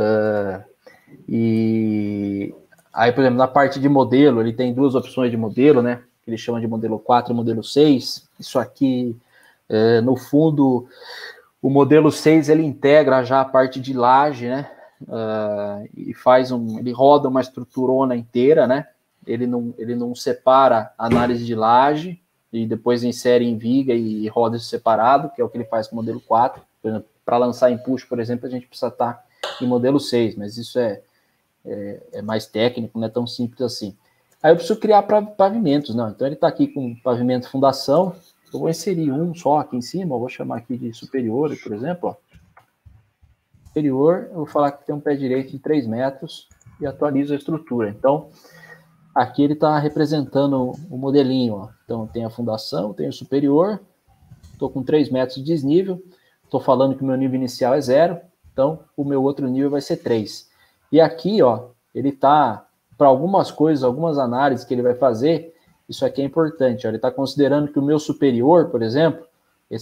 E aí, por exemplo, na parte de modelo, ele tem 2 opções de modelo, né? Que ele chama de modelo 4 e modelo 6. Isso aqui, no fundo, o modelo 6 ele integra já a parte de laje, né? E ele roda uma estruturona inteira, né? Ele não separa a análise de laje e depois insere em viga e roda isso separado, que é o que ele faz com o modelo 4. Para lançar empuxo, por exemplo, a gente precisa estar em modelo 6, mas isso é mais técnico, não é tão simples assim. Aí eu preciso criar pavimentos, não. Então ele está aqui com pavimento fundação, eu vou inserir um só aqui em cima, eu vou chamar aqui de superior, por exemplo, ó. Superior, eu vou falar que tem um pé direito de 3 metros e atualizo a estrutura. Então, aqui ele está representando o modelinho, ó. Então tem a fundação, tem o superior, estou com 3 metros de desnível, estou falando que o meu nível inicial é 0, então o meu outro nível vai ser 3. E aqui, ó, ele está, para algumas coisas, algumas análises que ele vai fazer, isso aqui é importante, ó, ele está considerando que o meu superior, por exemplo,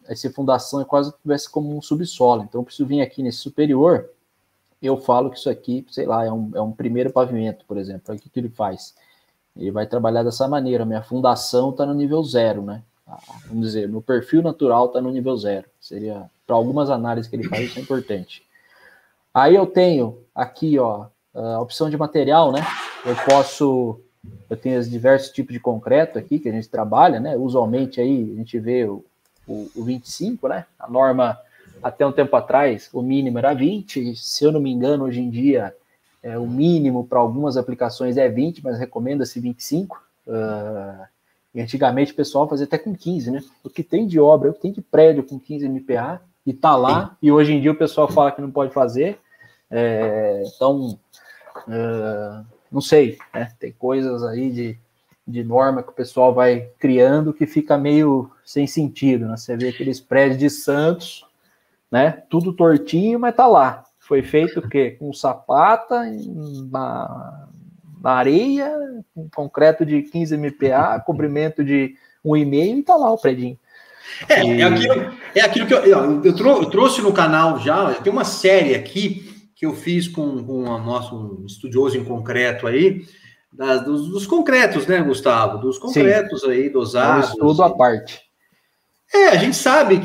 essa fundação é quase que tivesse como um subsolo. Então, eu preciso vir aqui nesse superior, eu falo que isso aqui, sei lá, é um primeiro pavimento, por exemplo. O que ele faz? Ele vai trabalhar dessa maneira. Minha fundação está no nível 0, né? Vamos dizer, meu perfil natural está no nível 0. Seria, para algumas análises que ele faz, isso é importante. Aí eu tenho aqui, ó, a opção de material, né? Eu tenho os diversos tipos de concreto aqui que a gente trabalha, né? Usualmente aí a gente vê o 25, né? A norma, até um tempo atrás, o mínimo era 20. Se eu não me engano, hoje em dia, o mínimo para algumas aplicações é 20, mas recomenda-se 25. E antigamente o pessoal fazia até com 15, né? O que tem de obra, o que tem de prédio com 15 MPa, e tá lá, sim. E hoje em dia o pessoal fala que não pode fazer. Então, não sei, né? Tem coisas aí de norma que o pessoal vai criando que fica meio sem sentido, né? Você vê aqueles prédios de Santos, né? Tudo tortinho, mas tá lá. Foi feito o quê? Com sapata, na areia, com concreto de 15 MPa, cobrimento de 1,5 e tá lá o predinho. É aquilo que eu trouxe no canal já. Eu tenho uma série aqui que eu fiz com o nosso estudioso em concreto aí, dos concretos, né, Gustavo? Dos concretos. Sim. Aí, dosados. É um estudo à parte. A gente sabe,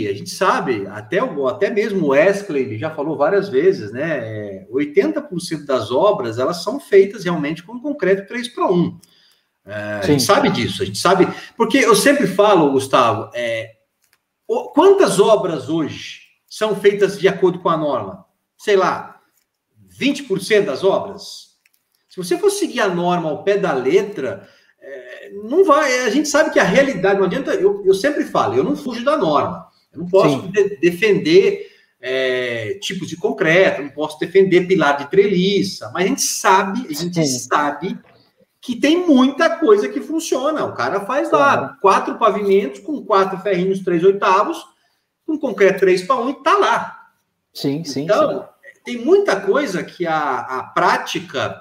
até mesmo o Wesley, ele já falou várias vezes, né? 80% das obras, elas são feitas realmente com concreto 3:1. A gente sabe disso, a gente sabe, porque eu sempre falo, Gustavo, quantas obras hoje são feitas de acordo com a norma? Sei lá, 20% das obras? Se você for seguir a norma ao pé da letra, não vai. A gente sabe que a realidade, não adianta, eu sempre falo, eu não fujo da norma, eu não posso defender tipos de concreto, não posso defender pilar de treliça, mas a gente sabe que tem muita coisa que funciona. O cara faz lá 4 pavimentos com 4 ferrinhos 3/8, com concreto 3:1 e tá lá. Sim. Tem muita coisa que a prática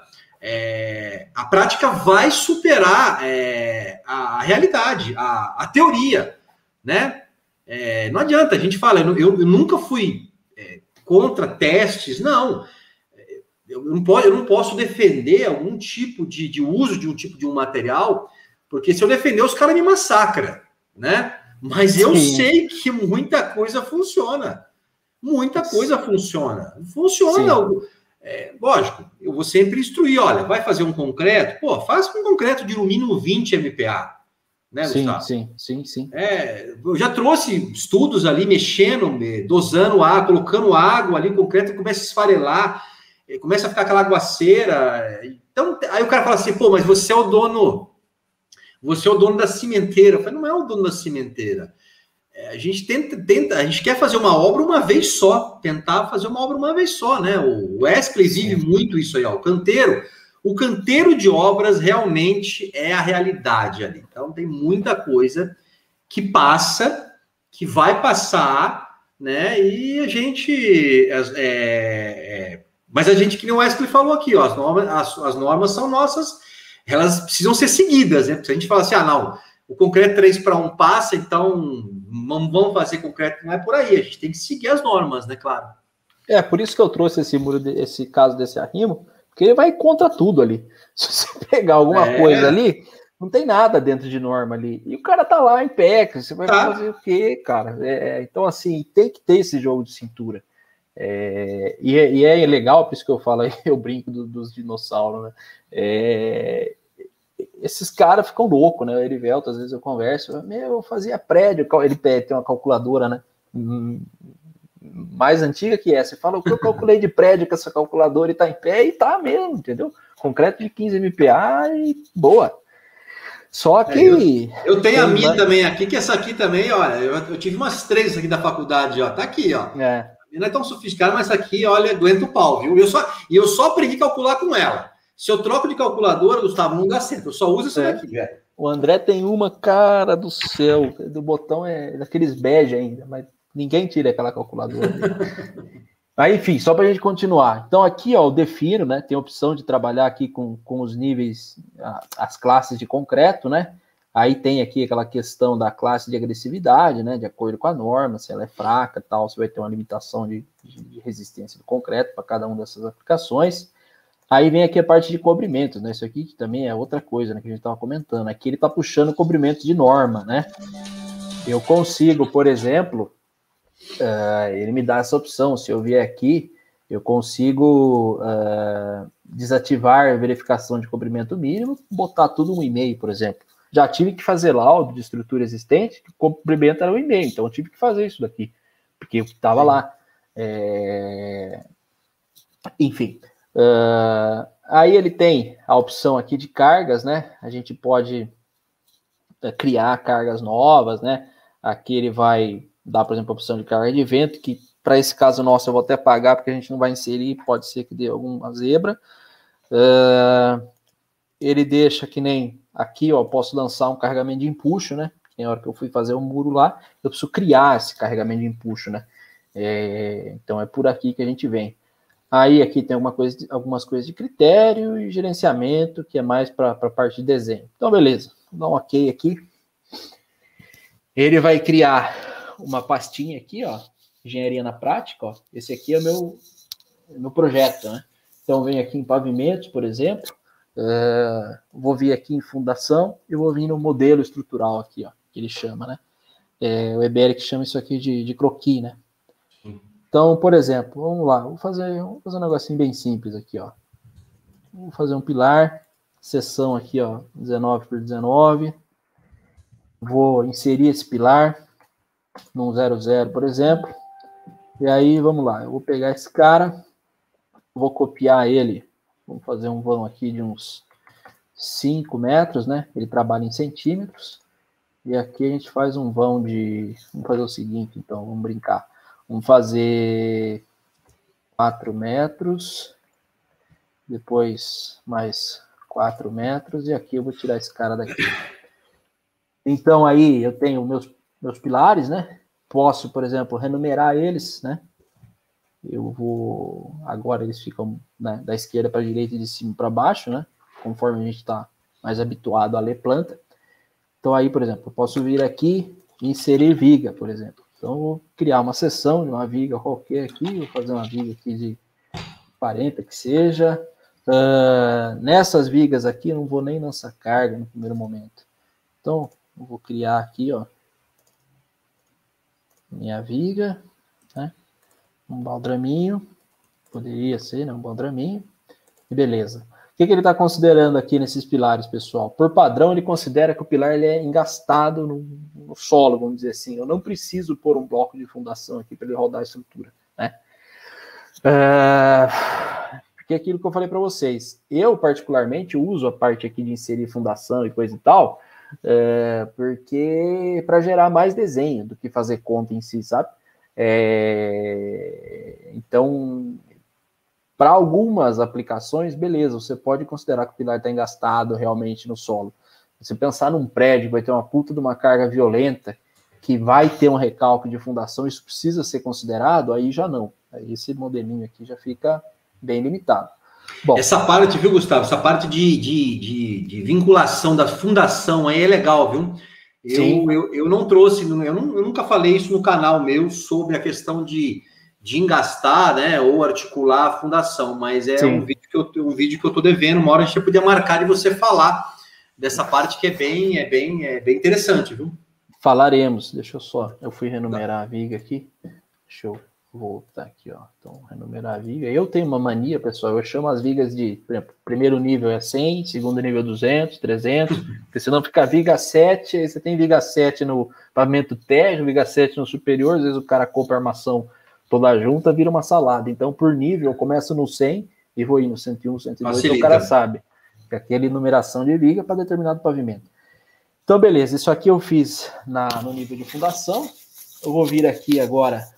vai superar a realidade, a teoria, né? Não adianta, a gente fala, eu nunca fui contra testes, não. Eu não posso defender algum tipo de uso de um tipo de um material, porque se eu defender, os caras me massacram, né? Mas eu sei que muita coisa funciona. Muita coisa funciona. Lógico, eu vou sempre instruir, olha, vai fazer um concreto? Pô, faça um concreto de no mínimo 20 MPa. Né, Gustavo? Sim. Eu já trouxe estudos ali, mexendo, dosando água, colocando água ali, concreto começa a esfarelar, começa a ficar aquela aguaceira. Então, aí o cara fala assim, pô, mas você é o dono da cimenteira. Eu falei, não é o dono da cimenteira. A gente a gente quer fazer uma obra uma vez só, tentar fazer uma obra uma vez só, né? O Wesley vive muito isso aí, ó. O canteiro de obras realmente é a realidade ali. Então, tem muita coisa que passa, que vai passar, né? E a gente... mas a gente, que nem o Wesley falou aqui, ó, as normas são nossas, elas precisam ser seguidas, né? Se a gente fala assim, não, o concreto 3:1 passa, então não vamos fazer concreto, não é por aí, a gente tem que seguir as normas, né, claro. Por isso que eu trouxe esse caso desse arrimo, porque ele vai contra tudo ali. Se você pegar alguma coisa ali, não tem nada dentro de norma ali. E o cara tá lá em pé, você vai fazer o quê, cara? Então, assim, tem que ter esse jogo de cintura. E é legal, por isso que eu falo aí, eu brinco dos dinossauros, né? Esses caras ficam loucos, né? O Erivelto, às vezes eu converso, eu fazia prédio, ele tem uma calculadora, né? Mais antiga que essa. Você fala, o que eu calculei de prédio com essa calculadora e tá em pé, e tá mesmo, entendeu? Concreto de 15 MPa e boa. Só que... eu tenho a minha também aqui, que essa aqui também, olha, eu tive umas 3 aqui da faculdade, ó, tá aqui, ó. Não é tão sofisticada, mas essa aqui, olha, aguenta o pau, viu? Eu só aprendi a calcular com ela. Se eu troco de calculadora, Gustavo, não dá certo. Eu só uso essa daqui, velho. O André tem uma, cara do céu, do botão é daqueles bege ainda, mas ninguém tira aquela calculadora. Aí, enfim, só para a gente continuar. Então, aqui, ó, eu defino, né? Tem a opção de trabalhar aqui com os níveis, as classes de concreto, né? Aí tem aqui aquela questão da classe de agressividade, né? De acordo com a norma, se ela é fraca, tal, você vai ter uma limitação de resistência do concreto para cada uma dessas aplicações. Aí vem aqui a parte de cobrimentos, né? Isso aqui que também é outra coisa, né, que a gente estava comentando. Aqui ele está puxando cobrimento de norma, né? Eu consigo, por exemplo, ele me dá essa opção. Se eu vier aqui, eu consigo desativar a verificação de cobrimento mínimo, botar tudo um e-mail, por exemplo. Já tive que fazer laudo de estrutura existente, que o comprimento era um e-mail, então eu tive que fazer isso daqui, porque estava lá. Enfim. Aí ele tem a opção aqui de cargas, né? A gente pode criar cargas novas, né? Aqui ele vai dar, por exemplo, a opção de carga de vento, que para esse caso nosso eu vou até pagar, porque a gente não vai inserir, pode ser que dê alguma zebra. Ele deixa que nem aqui, ó, eu posso lançar um carregamento de empuxo, né? Na hora que eu fui fazer o muro lá, eu preciso criar esse carregamento de empuxo, né? Então é por aqui que a gente vem. Aí aqui tem algumas coisas de critério e gerenciamento, que é mais para a parte de desenho. Então, beleza. Vou dar um ok aqui. Ele vai criar uma pastinha aqui, ó, engenharia na prática, ó. Esse aqui é o meu projeto, né? Então, vem aqui em pavimentos, por exemplo. Vou vir aqui em fundação e vou vir no modelo estrutural aqui, ó, que ele chama, né? O Eberic chama isso aqui de croquis, né? Então, por exemplo, vamos lá, vou fazer um negocinho bem simples aqui, ó. Vou fazer um pilar, seção aqui, ó, 19 por 19. Vou inserir esse pilar num 00, por exemplo. E aí, vamos lá, eu vou pegar esse cara, vou copiar ele, vamos fazer um vão aqui de uns 5 metros, né? Ele trabalha em centímetros. E aqui a gente faz um vão de... Vamos fazer o seguinte, então, vamos brincar. Vamos fazer 4 metros, depois mais 4 metros, e aqui eu vou tirar esse cara daqui. Então, aí eu tenho meus pilares, né? Posso, por exemplo, renumerar eles, né? Eu vou... Agora eles ficam, né, da esquerda para a direita e de cima para baixo, né? Conforme a gente está mais habituado a ler planta. Então, aí, por exemplo, eu posso vir aqui e inserir viga, por exemplo. Então, eu vou criar uma seção de uma viga qualquer aqui, vou fazer uma viga aqui de 40, que seja. Nessas vigas aqui, eu não vou nem lançar carga no primeiro momento. Então, eu vou criar aqui, ó, minha viga, né? Um baldraminho, poderia ser, né? Um baldraminho, e beleza. O que ele está considerando aqui nesses pilares, pessoal? Por padrão, ele considera que o pilar ele é engastado no solo, vamos dizer assim. Eu não preciso pôr um bloco de fundação aqui para ele rodar a estrutura, né? Porque aquilo que eu falei para vocês, eu particularmente uso a parte aqui de inserir fundação e coisa e tal, porque para gerar mais desenho do que fazer conta em si, sabe? Então, para algumas aplicações, beleza, você pode considerar que o pilar está engastado realmente no solo. Se você pensar num prédio que vai ter uma puta de uma carga violenta, que vai ter um recalque de fundação, isso precisa ser considerado, aí já não. Aí esse modelinho aqui já fica bem limitado. Bom, essa parte, viu, Gustavo? Essa parte de vinculação da fundação aí é legal, viu? Eu não trouxe, eu nunca falei isso no canal meu sobre a questão de engastar, né, ou articular a fundação, mas é um vídeo que eu tô devendo. Uma hora a gente podia marcar de você falar dessa parte que é bem interessante, viu? Falaremos. Deixa eu só, eu fui renumerar a viga aqui. Deixa eu voltar aqui, ó. Então, renumerar a viga. Eu tenho uma mania, pessoal, eu chamo as vigas de, por exemplo, primeiro nível é 100, segundo nível é 200, 300, porque senão fica viga 7, aí você tem viga 7 no pavimento térreo, viga 7 no superior, às vezes o cara compra a armação toda junta, vira uma salada. Então, por nível, eu começo no 100 e vou indo no 101, 102, então o cara sabe que aquela é numeração de viga para determinado pavimento. Então, beleza, isso aqui eu fiz no nível de fundação. Eu vou vir aqui agora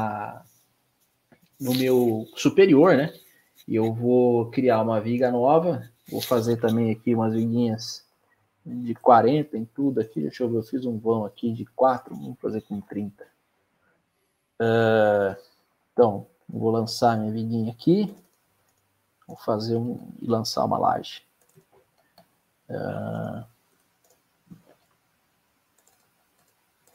no meu superior, né? E eu vou criar uma viga nova. Vou fazer também aqui umas viguinhas de 40 em tudo aqui. Deixa eu ver, eu fiz um vão aqui de 4, vamos fazer com 30. Então, vou lançar minha viguinha aqui. Vou fazer e lançar uma laje.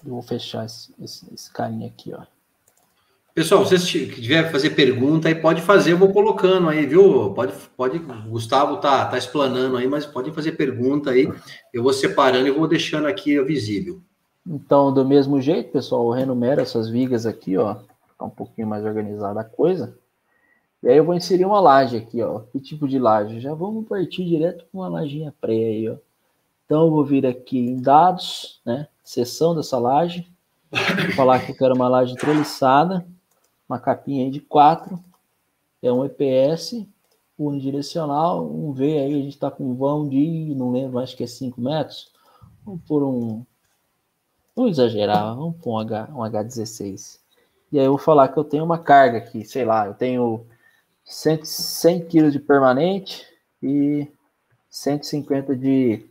Eu vou fechar esse carinha aqui, ó. Pessoal, se vocês tiverem fazer pergunta aí, pode fazer, eu vou colocando aí, viu? Pode, o Gustavo tá explanando aí, mas pode fazer pergunta aí, eu vou separando e vou deixando aqui visível. Então, do mesmo jeito, pessoal, eu renumero essas vigas aqui, ó, ficar um pouquinho mais organizada a coisa. E aí eu vou inserir uma laje aqui, ó. Que tipo de laje? Já vamos partir direto com uma lajinha pré aí, ó. Então eu vou vir aqui em dados, né? Seção dessa laje. Vou falar que eu quero uma laje treliçada, uma capinha aí de 4, é um EPS, unidirecional, um V aí, a gente tá com um vão de, não lembro, acho que é 5 metros. Vamos por vamos exagerar, vamos por um H16. E aí eu vou falar que eu tenho uma carga aqui, sei lá, eu tenho 100 kg de permanente e 150 de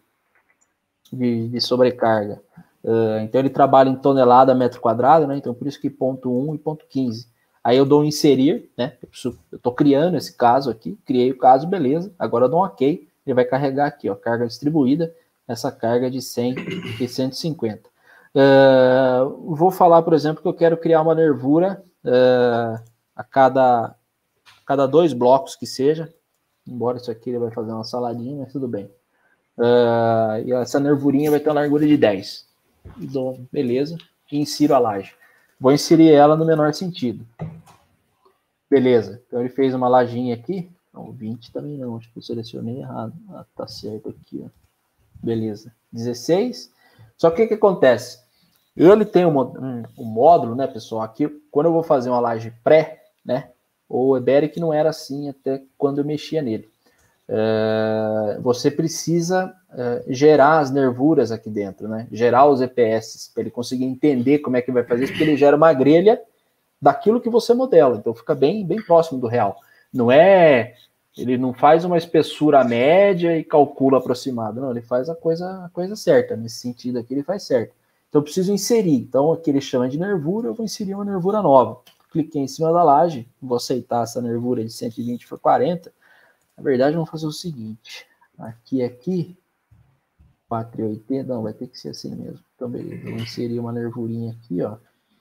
sobrecarga. Então ele trabalha em tonelada metro quadrado, né? Então por isso que ponto 1 e ponto 15. Aí eu dou um inserir, né? Eu estou criando esse caso aqui, criei o caso, beleza. Agora eu dou um OK, ele vai carregar aqui, ó, carga distribuída, essa carga de 100 e 150. Vou falar, por exemplo, que eu quero criar uma nervura a cada 2 blocos que seja, embora isso aqui ele vai fazer uma saladinha, mas tudo bem. E essa nervurinha vai ter uma largura de 10. Beleza, e insiro a laje. Vou inserir ela no menor sentido. Beleza, então ele fez uma lajinha aqui. Não, 20 também não, acho que eu selecionei errado. Tá certo aqui, ó. Beleza, 16. Só que o que acontece? Ele tem um módulo, né, pessoal? Aqui, quando eu vou fazer uma laje pré, né? O Eberic não era assim até quando eu mexia nele. Você precisa gerar as nervuras aqui dentro, né? Gerar os EPS, para ele conseguir entender como é que vai fazer isso, porque ele gera uma grelha daquilo que você modela. Então fica bem próximo do real. Ele não faz uma espessura média e calcula aproximado. Não, ele faz a coisa certa. Nesse sentido aqui, ele faz certo. Então eu preciso inserir. Então aqui ele chama de nervura, eu vou inserir uma nervura nova. Cliquei em cima da laje, vou aceitar essa nervura de 120 por 40. Na verdade, vamos fazer o seguinte. Aqui, 4,80. Não, vai ter que ser assim mesmo. Então, beleza. Vou inserir uma nervurinha aqui, ó.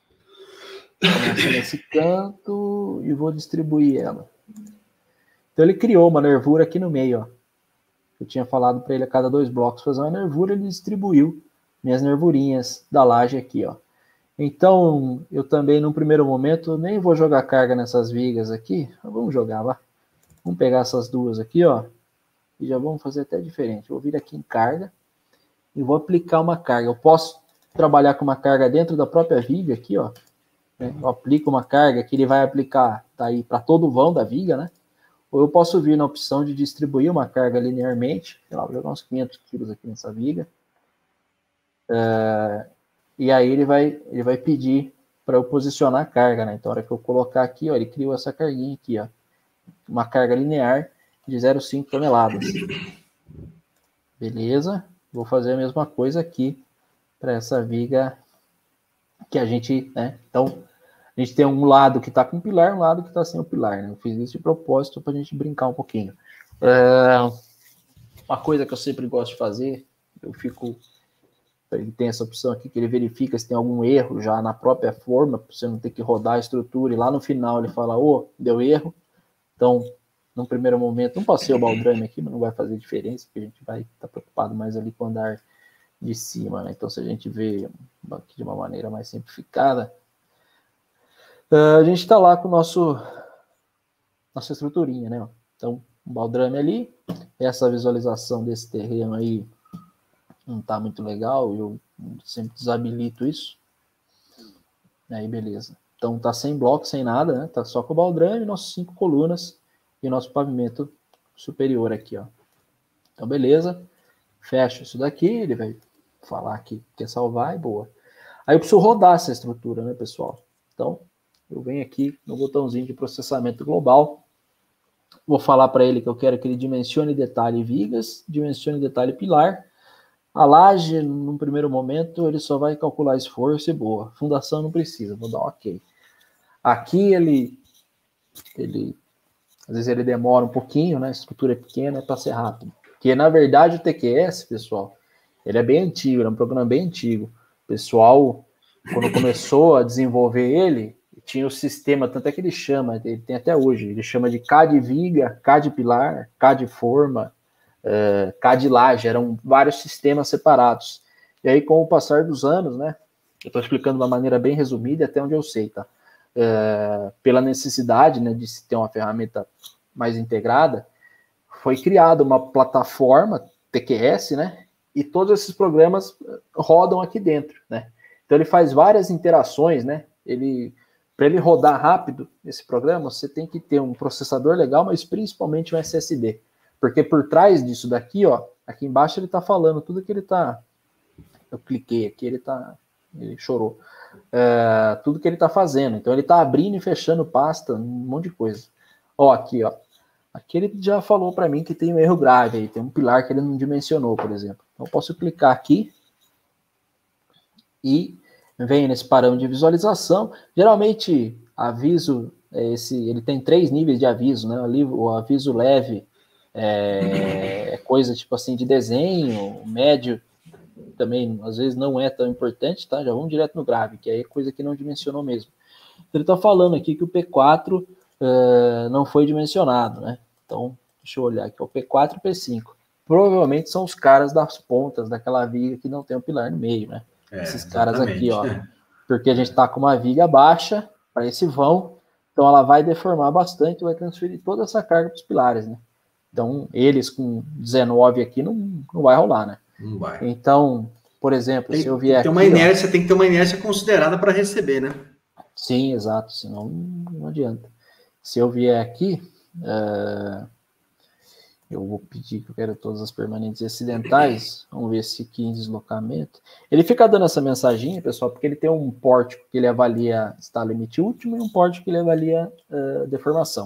Começa nesse canto e vou distribuir ela. Então, ele criou uma nervura aqui no meio, ó. Eu tinha falado para ele a cada 2 blocos fazer uma nervura, ele distribuiu minhas nervurinhas da laje aqui, ó. Então, eu também, num primeiro momento, nem vou jogar carga nessas vigas aqui. Vamos jogar, vá. Vamos pegar essas duas aqui, ó. E já vamos fazer até diferente. Eu vou vir aqui em carga e vou aplicar uma carga. Eu posso trabalhar com uma carga dentro da própria viga aqui, ó. Eu aplico uma carga que ele vai aplicar daí para todo o vão da viga, né? Ou eu posso vir na opção de distribuir uma carga linearmente. Sei lá, vou jogar uns 500 quilos aqui nessa viga. E aí ele vai pedir para eu posicionar a carga, né? Então, a hora que eu colocar aqui, ó, ele criou essa carguinha aqui, ó. Uma carga linear de 0,5 toneladas. Beleza? Vou fazer a mesma coisa aqui para essa viga que a gente, né? Então, a gente tem um lado que está com pilar, um lado que está sem o pilar, né? Eu fiz isso de propósito para a gente brincar um pouquinho. Uma coisa que eu sempre gosto de fazer, ele tem essa opção aqui que ele verifica se tem algum erro já na própria forma, para você não ter que rodar a estrutura, e lá no final ele fala, deu erro. Então, num primeiro momento, não passei o baldrame aqui, mas não vai fazer diferença, porque a gente vai estar preocupado mais ali com o andar de cima, né? Então, se a gente vê aqui de uma maneira mais simplificada, a gente está lá com nossa estruturinha, né? Então, um baldrame ali, essa visualização desse terreno aí não está muito legal, eu sempre desabilito isso. Aí, beleza. Então, tá sem bloco, sem nada, né? Tá só com o baldrame, nossas 5 colunas e nosso pavimento superior aqui, ó. Então, beleza. Fecho isso daqui, ele vai falar que quer salvar e boa. Aí eu preciso rodar essa estrutura, né, pessoal? Então, eu venho aqui no botãozinho de processamento global. Vou falar para ele que eu quero que ele dimensione detalhe vigas, dimensione detalhe pilar. A laje, num primeiro momento, ele só vai calcular esforço e boa. Fundação não precisa, vou dar um OK. Aqui ele às vezes ele demora um pouquinho, né? A estrutura é pequena para ser rápido. Porque, na verdade, o TQS, pessoal, ele é bem antigo, é um programa bem antigo. O pessoal quando começou a desenvolver ele, tinha o sistema, tanto é que ele tem até hoje, ele chama de CAD viga, CAD pilar, CAD forma, CAD laje, eram vários sistemas separados. E aí, com o passar dos anos, né, eu estou explicando de uma maneira bem resumida, até onde eu sei, tá? Pela necessidade, né, de se ter uma ferramenta mais integrada, foi criada uma plataforma TQS, né, e todos esses programas rodam aqui dentro, né? Então ele faz várias interações, né? Para ele rodar rápido esse programa, você tem que ter um processador legal, mas principalmente um SSD. Porque por trás disso daqui, ó, aqui embaixo ele está falando tudo que ele está... Eu cliquei aqui, ele chorou. Tudo que ele está fazendo. Então ele está abrindo e fechando pasta, um monte de coisa. Ó, aqui, ó. Aqui ele já falou para mim que tem um erro grave aí, tem um pilar que ele não dimensionou, por exemplo. Então eu posso clicar aqui e venho nesse parâmetro de visualização. Geralmente, aviso, ele tem 3 níveis de aviso, né? O aviso leve é coisa tipo assim de desenho, médio também, às vezes não é tão importante, tá? Já vamos direto no grave, que aí é coisa que não dimensionou mesmo. Ele está falando aqui que o P4 não foi dimensionado, né? Então, deixa eu olhar aqui, o P4 e o P5. Provavelmente são os caras das pontas daquela viga que não tem um pilar no meio, né? Esses caras aqui, ó. Porque a gente está com uma viga baixa para esse vão, então ela vai deformar bastante, vai transferir toda essa carga para os pilares, né? Então, eles com 19 aqui não vai rolar, né? Não vai. Então, por exemplo, se eu vier aqui... Tem que ter uma inércia considerada para receber, né? Sim, exato, senão não adianta. Se eu vier aqui, eu vou pedir que eu quero todas as permanentes e acidentais, vamos ver se aqui em deslocamento. Ele fica dando essa mensaginha, pessoal, porque ele tem um pórtico que ele avalia estado limite último e um pórtico que ele avalia deformação.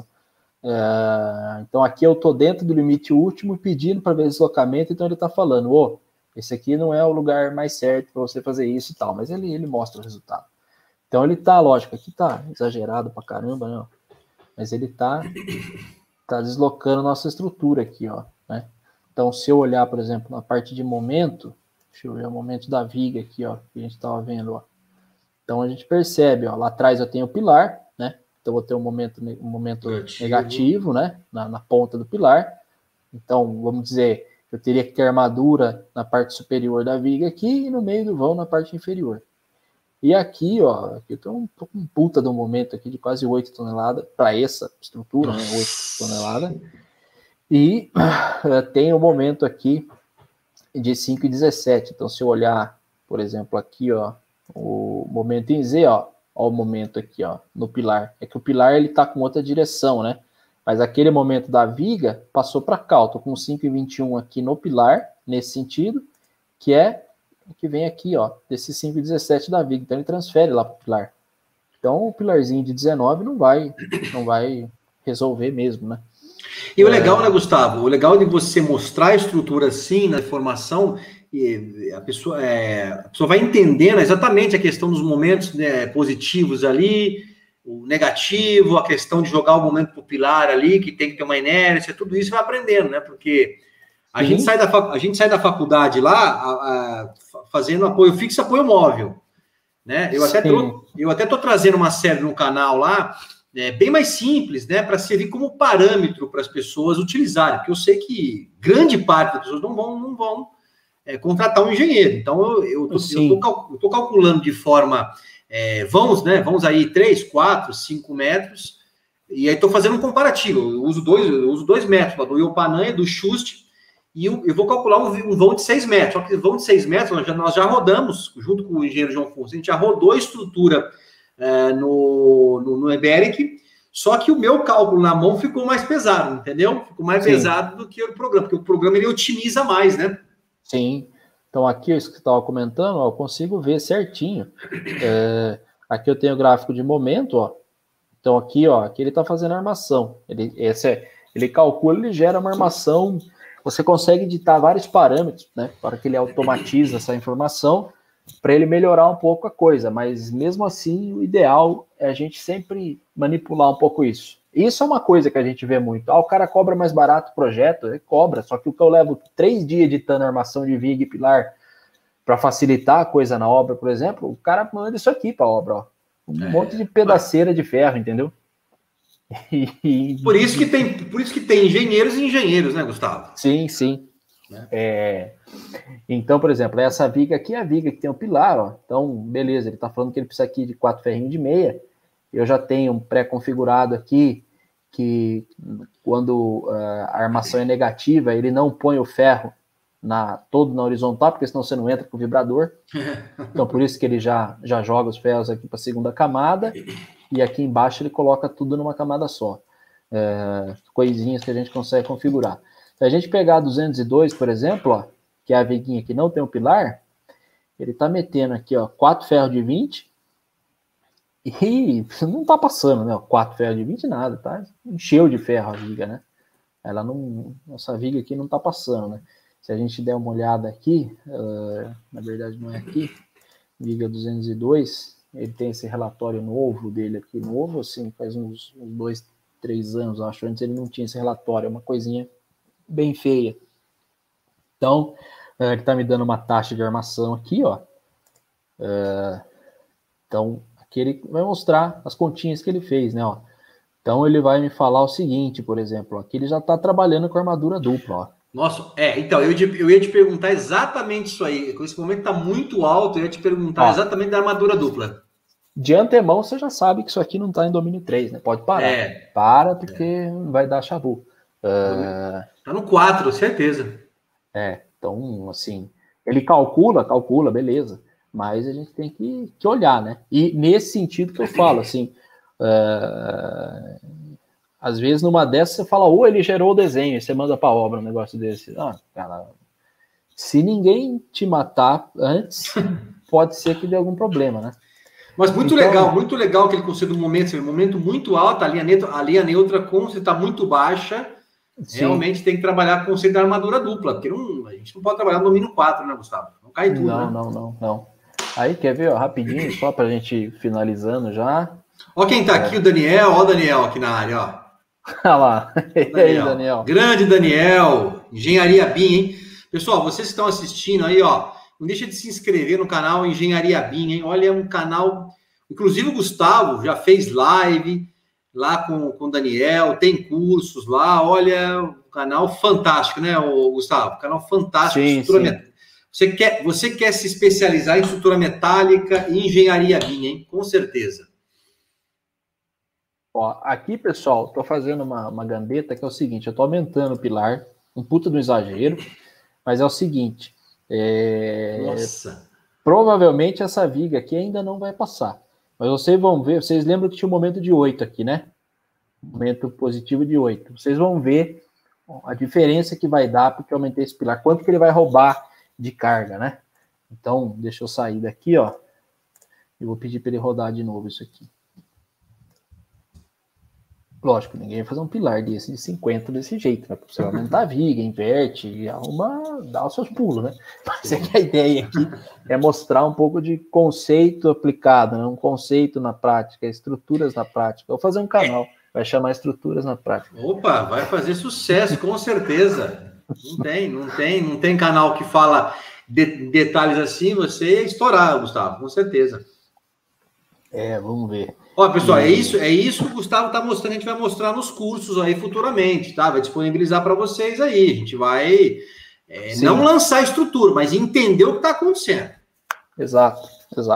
Então aqui eu estou dentro do limite último pedindo para ver deslocamento, então ele está falando, esse aqui não é o lugar mais certo para você fazer isso e tal, mas ele mostra o resultado. Então ele tá, lógico, aqui tá exagerado pra caramba, não, mas ele tá deslocando nossa estrutura aqui, ó, né? Então se eu olhar, por exemplo, na parte de momento, deixa eu ver o momento da viga aqui, ó, que a gente estava vendo, ó. Então a gente percebe, ó, lá atrás eu tenho o pilar, né? Então vou ter um momento negativo, né? Na ponta do pilar. Então, vamos dizer, eu teria que ter armadura na parte superior da viga aqui e no meio do vão na parte inferior. E aqui, ó, aqui eu tô com um puta de um momento aqui de quase 8 toneladas para essa estrutura, né? 8 toneladas. E tem um momento aqui de 5,17. Então, se eu olhar, por exemplo, aqui, ó, o momento em Z, ó o momento aqui, ó, no pilar. É que o pilar, ele tá com outra direção, né? Mas aquele momento da viga passou para cá, ó. Tô com 5,21 aqui no pilar, nesse sentido, que é o que vem aqui, ó, desse 5,17 da viga. Então, ele transfere lá pro pilar. Então, o pilarzinho de 19 não vai resolver mesmo, né? E o legal, né, Gustavo? O legal de você mostrar a estrutura assim na informação, e a pessoa vai entendendo exatamente a questão dos momentos, né, positivos ali, o negativo, a questão de jogar o momento pro pilar ali, que tem que ter uma inércia, tudo isso vai aprendendo, né? Porque a gente sai da faculdade lá fazendo apoio fixo e apoio móvel, né? Eu até tô trazendo uma série no canal lá, bem mais simples, né, para servir como parâmetro para as pessoas utilizarem, porque eu sei que grande parte das pessoas não vão contratar um engenheiro. Então, eu tô calculando de forma, vamos aí 3, 4, 5 metros, e aí estou fazendo um comparativo. Eu uso 2 metros, do Iopanã e do Schust, e eu vou calcular um vão de 6 metros. Só que vão de 6 metros, nós já rodamos, junto com o engenheiro João Fonseca, a gente já rodou a estrutura no Eberic, só que o meu cálculo na mão ficou mais pesado, entendeu? Ficou mais pesado do que o programa, porque o programa ele otimiza mais, né? Sim. Então aqui, isso que você estava comentando, ó, eu consigo ver certinho. Aqui eu tenho o gráfico de momento, ó. Então aqui, ó, aqui ele está fazendo armação. Ele calcula, ele gera uma armação. Você consegue editar vários parâmetros, né? Para que ele automatize essa informação, para ele melhorar um pouco a coisa, mas mesmo assim o ideal é a gente sempre manipular um pouco isso. Isso é uma coisa que a gente vê muito. O cara cobra mais barato o projeto, ele cobra, só que o que eu levo 3 dias editando armação de viga e pilar, para facilitar a coisa na obra, por exemplo, o cara manda isso aqui para a obra, ó. Monte de pedaceira de ferro, entendeu? Por isso que tem engenheiros e engenheiros, né, Gustavo? Sim. Então, por exemplo, essa viga aqui é a viga que tem um pilar, ó. Então, beleza, ele está falando que ele precisa aqui de 4 ferrinhos de meia. Eu já tenho um pré-configurado aqui que quando a armação é negativa, ele não põe o ferro todo na horizontal, porque senão você não entra com o vibrador. Então, por isso que ele já joga os ferros aqui para a segunda camada, e aqui embaixo ele coloca tudo numa camada só. Coisinhas que a gente consegue configurar. Se a gente pegar a 202, por exemplo, ó, que é a viguinha que não tem um pilar, ele está metendo aqui, ó, 4 ferros de 20, e não está passando, né? 4 ferros de 20 nada, tá? Encheu de ferro a viga, né? Essa viga aqui não está passando, né? Se a gente der uma olhada aqui, na verdade não é aqui, viga 202, ele tem esse relatório novo dele aqui, novo, assim, faz uns 2, 3 anos, acho, antes ele não tinha esse relatório, é uma coisinha bem feia. Então, ele está me dando uma taxa de armação aqui, ó. Então, aqui ele vai mostrar as continhas que ele fez, né, ó. Então, ele vai me falar o seguinte, por exemplo, aqui ele já está trabalhando com armadura dupla, ó. Nossa, então, eu ia te perguntar exatamente isso aí. Com esse momento tá muito alto, eu ia te perguntar exatamente da armadura dupla. De antemão, você já sabe que isso aqui não tá em domínio 3, né? Pode parar. Para, porque vai dar chabu. Tá no 4, certeza. Então, assim, ele calcula, beleza. Mas a gente tem que olhar, né? E nesse sentido que eu falo, assim, às vezes numa dessas você fala, ele gerou o desenho, e você manda pra obra um negócio desse. Cara, se ninguém te matar antes, pode ser que dê algum problema, né? Mas muito legal que ele consiga um momento muito alto, a linha neutra com se está muito baixa, sim. Realmente tem que trabalhar com o conceito da armadura dupla, porque a gente não pode trabalhar no domínio 4, né, Gustavo? Não cai tudo, né? Não. Aí, quer ver, ó, rapidinho, só para a gente finalizando já. Ó quem tá aqui, o Daniel, ó o Daniel aqui na área, ó. Olha lá, e aí, Daniel? Grande Daniel, Engenharia BIM, hein? Pessoal, vocês que estão assistindo aí, ó, não deixa de se inscrever no canal Engenharia BIM, hein? Olha, é um canal... Inclusive o Gustavo já fez live lá com o Daniel, tem cursos lá. Olha, um canal fantástico, né, Gustavo? Canal fantástico. Sim. Você quer se especializar em estrutura metálica e engenharia BIM, hein? Com certeza. Ó, aqui, pessoal, tô fazendo uma gambeta que é o seguinte, eu tô aumentando o pilar, um puta do exagero, mas é o seguinte... Nossa! Provavelmente essa viga aqui ainda não vai passar. Mas vocês vão ver, vocês lembram que tinha um momento de 8 aqui, né? Momento positivo de 8. Vocês vão ver a diferença que vai dar porque eu aumentei esse pilar. Quanto que ele vai roubar de carga, né? Então, deixa eu sair daqui, ó. Eu vou pedir para ele rodar de novo isso aqui. Lógico, ninguém vai fazer um pilar desse de 50 desse jeito, né? Você vai aumentar a viga, inverte, dá os seus pulos, né? Mas é que a ideia aqui é mostrar um pouco de conceito aplicado, né? Um conceito na prática, estruturas na prática. Vou fazer um canal, vai chamar Estruturas na Prática. Opa, vai fazer sucesso, com certeza. Não tem canal que fala detalhes assim, você ia estourar, Gustavo, com certeza. Vamos ver. Ó, pessoal, é isso que o Gustavo está mostrando, a gente vai mostrar nos cursos aí futuramente, tá? Vai disponibilizar para vocês aí. A gente vai não lançar a estrutura, mas entender o que está acontecendo. Exato.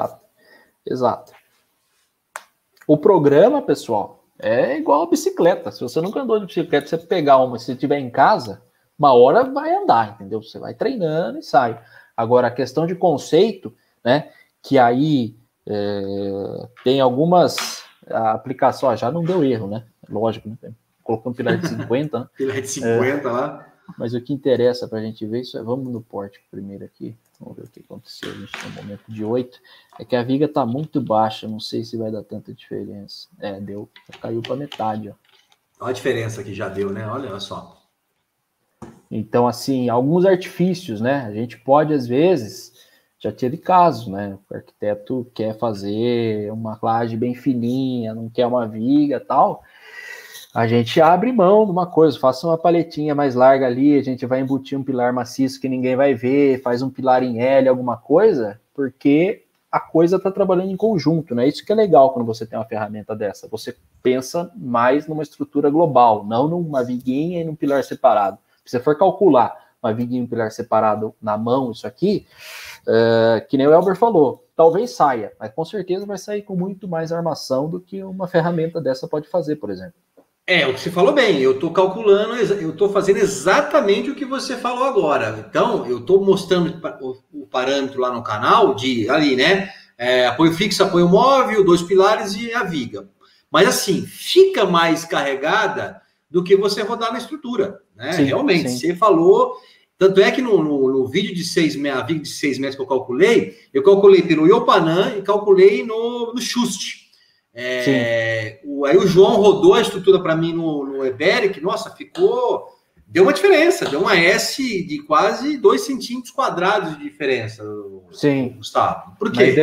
O programa, pessoal, é igual a bicicleta. Se você nunca andou de bicicleta, você pegar uma, se estiver em casa, uma hora vai andar, entendeu? Você vai treinando e sai. Agora, a questão de conceito, né? Que aí... tem algumas aplicações, já não deu erro, né? Lógico, né? Colocou um pilar de 50, né? Pilar de 50 lá. Mas o que interessa para a gente ver isso vamos no pórtico primeiro aqui, vamos ver o que aconteceu. A gente tem um momento de 8, é que a viga está muito baixa, não sei se vai dar tanta diferença. Deu, caiu para metade, ó. Olha a diferença que já deu, né? Olha só. Então, assim, alguns artifícios, né? A gente pode, às vezes... Já teve casos, né? O arquiteto quer fazer uma laje bem fininha, não quer uma viga e tal. a gente abre mão de uma coisa, faça uma paletinha mais larga ali, a gente vai embutir um pilar maciço que ninguém vai ver, faz um pilar em L, alguma coisa, porque a coisa está trabalhando em conjunto, né? Isso que é legal quando você tem uma ferramenta dessa. Você pensa mais numa estrutura global, não numa viguinha e num pilar separado. Se você for calcular uma viguinha e um pilar separado na mão, isso aqui, que nem o Elber falou, talvez saia, mas com certeza vai sair com muito mais armação do que uma ferramenta dessa pode fazer, por exemplo. O que você falou bem, eu estou calculando, eu estou fazendo exatamente o que você falou agora. Então, eu estou mostrando o parâmetro lá no canal de ali, né? Apoio fixo, apoio móvel, 2 pilares e a viga. Mas assim, fica mais carregada do que você rodar na estrutura, né? Sim, realmente, sim. Você falou. Tanto é que no vídeo de 6 metros, a viga de 6 metros que eu calculei pelo Iopanã e calculei no Schust. Aí o João rodou a estrutura para mim no Eberic, nossa, deu uma diferença, deu uma S de quase 2 centímetros quadrados de diferença. Sim. Gustavo. Por quê?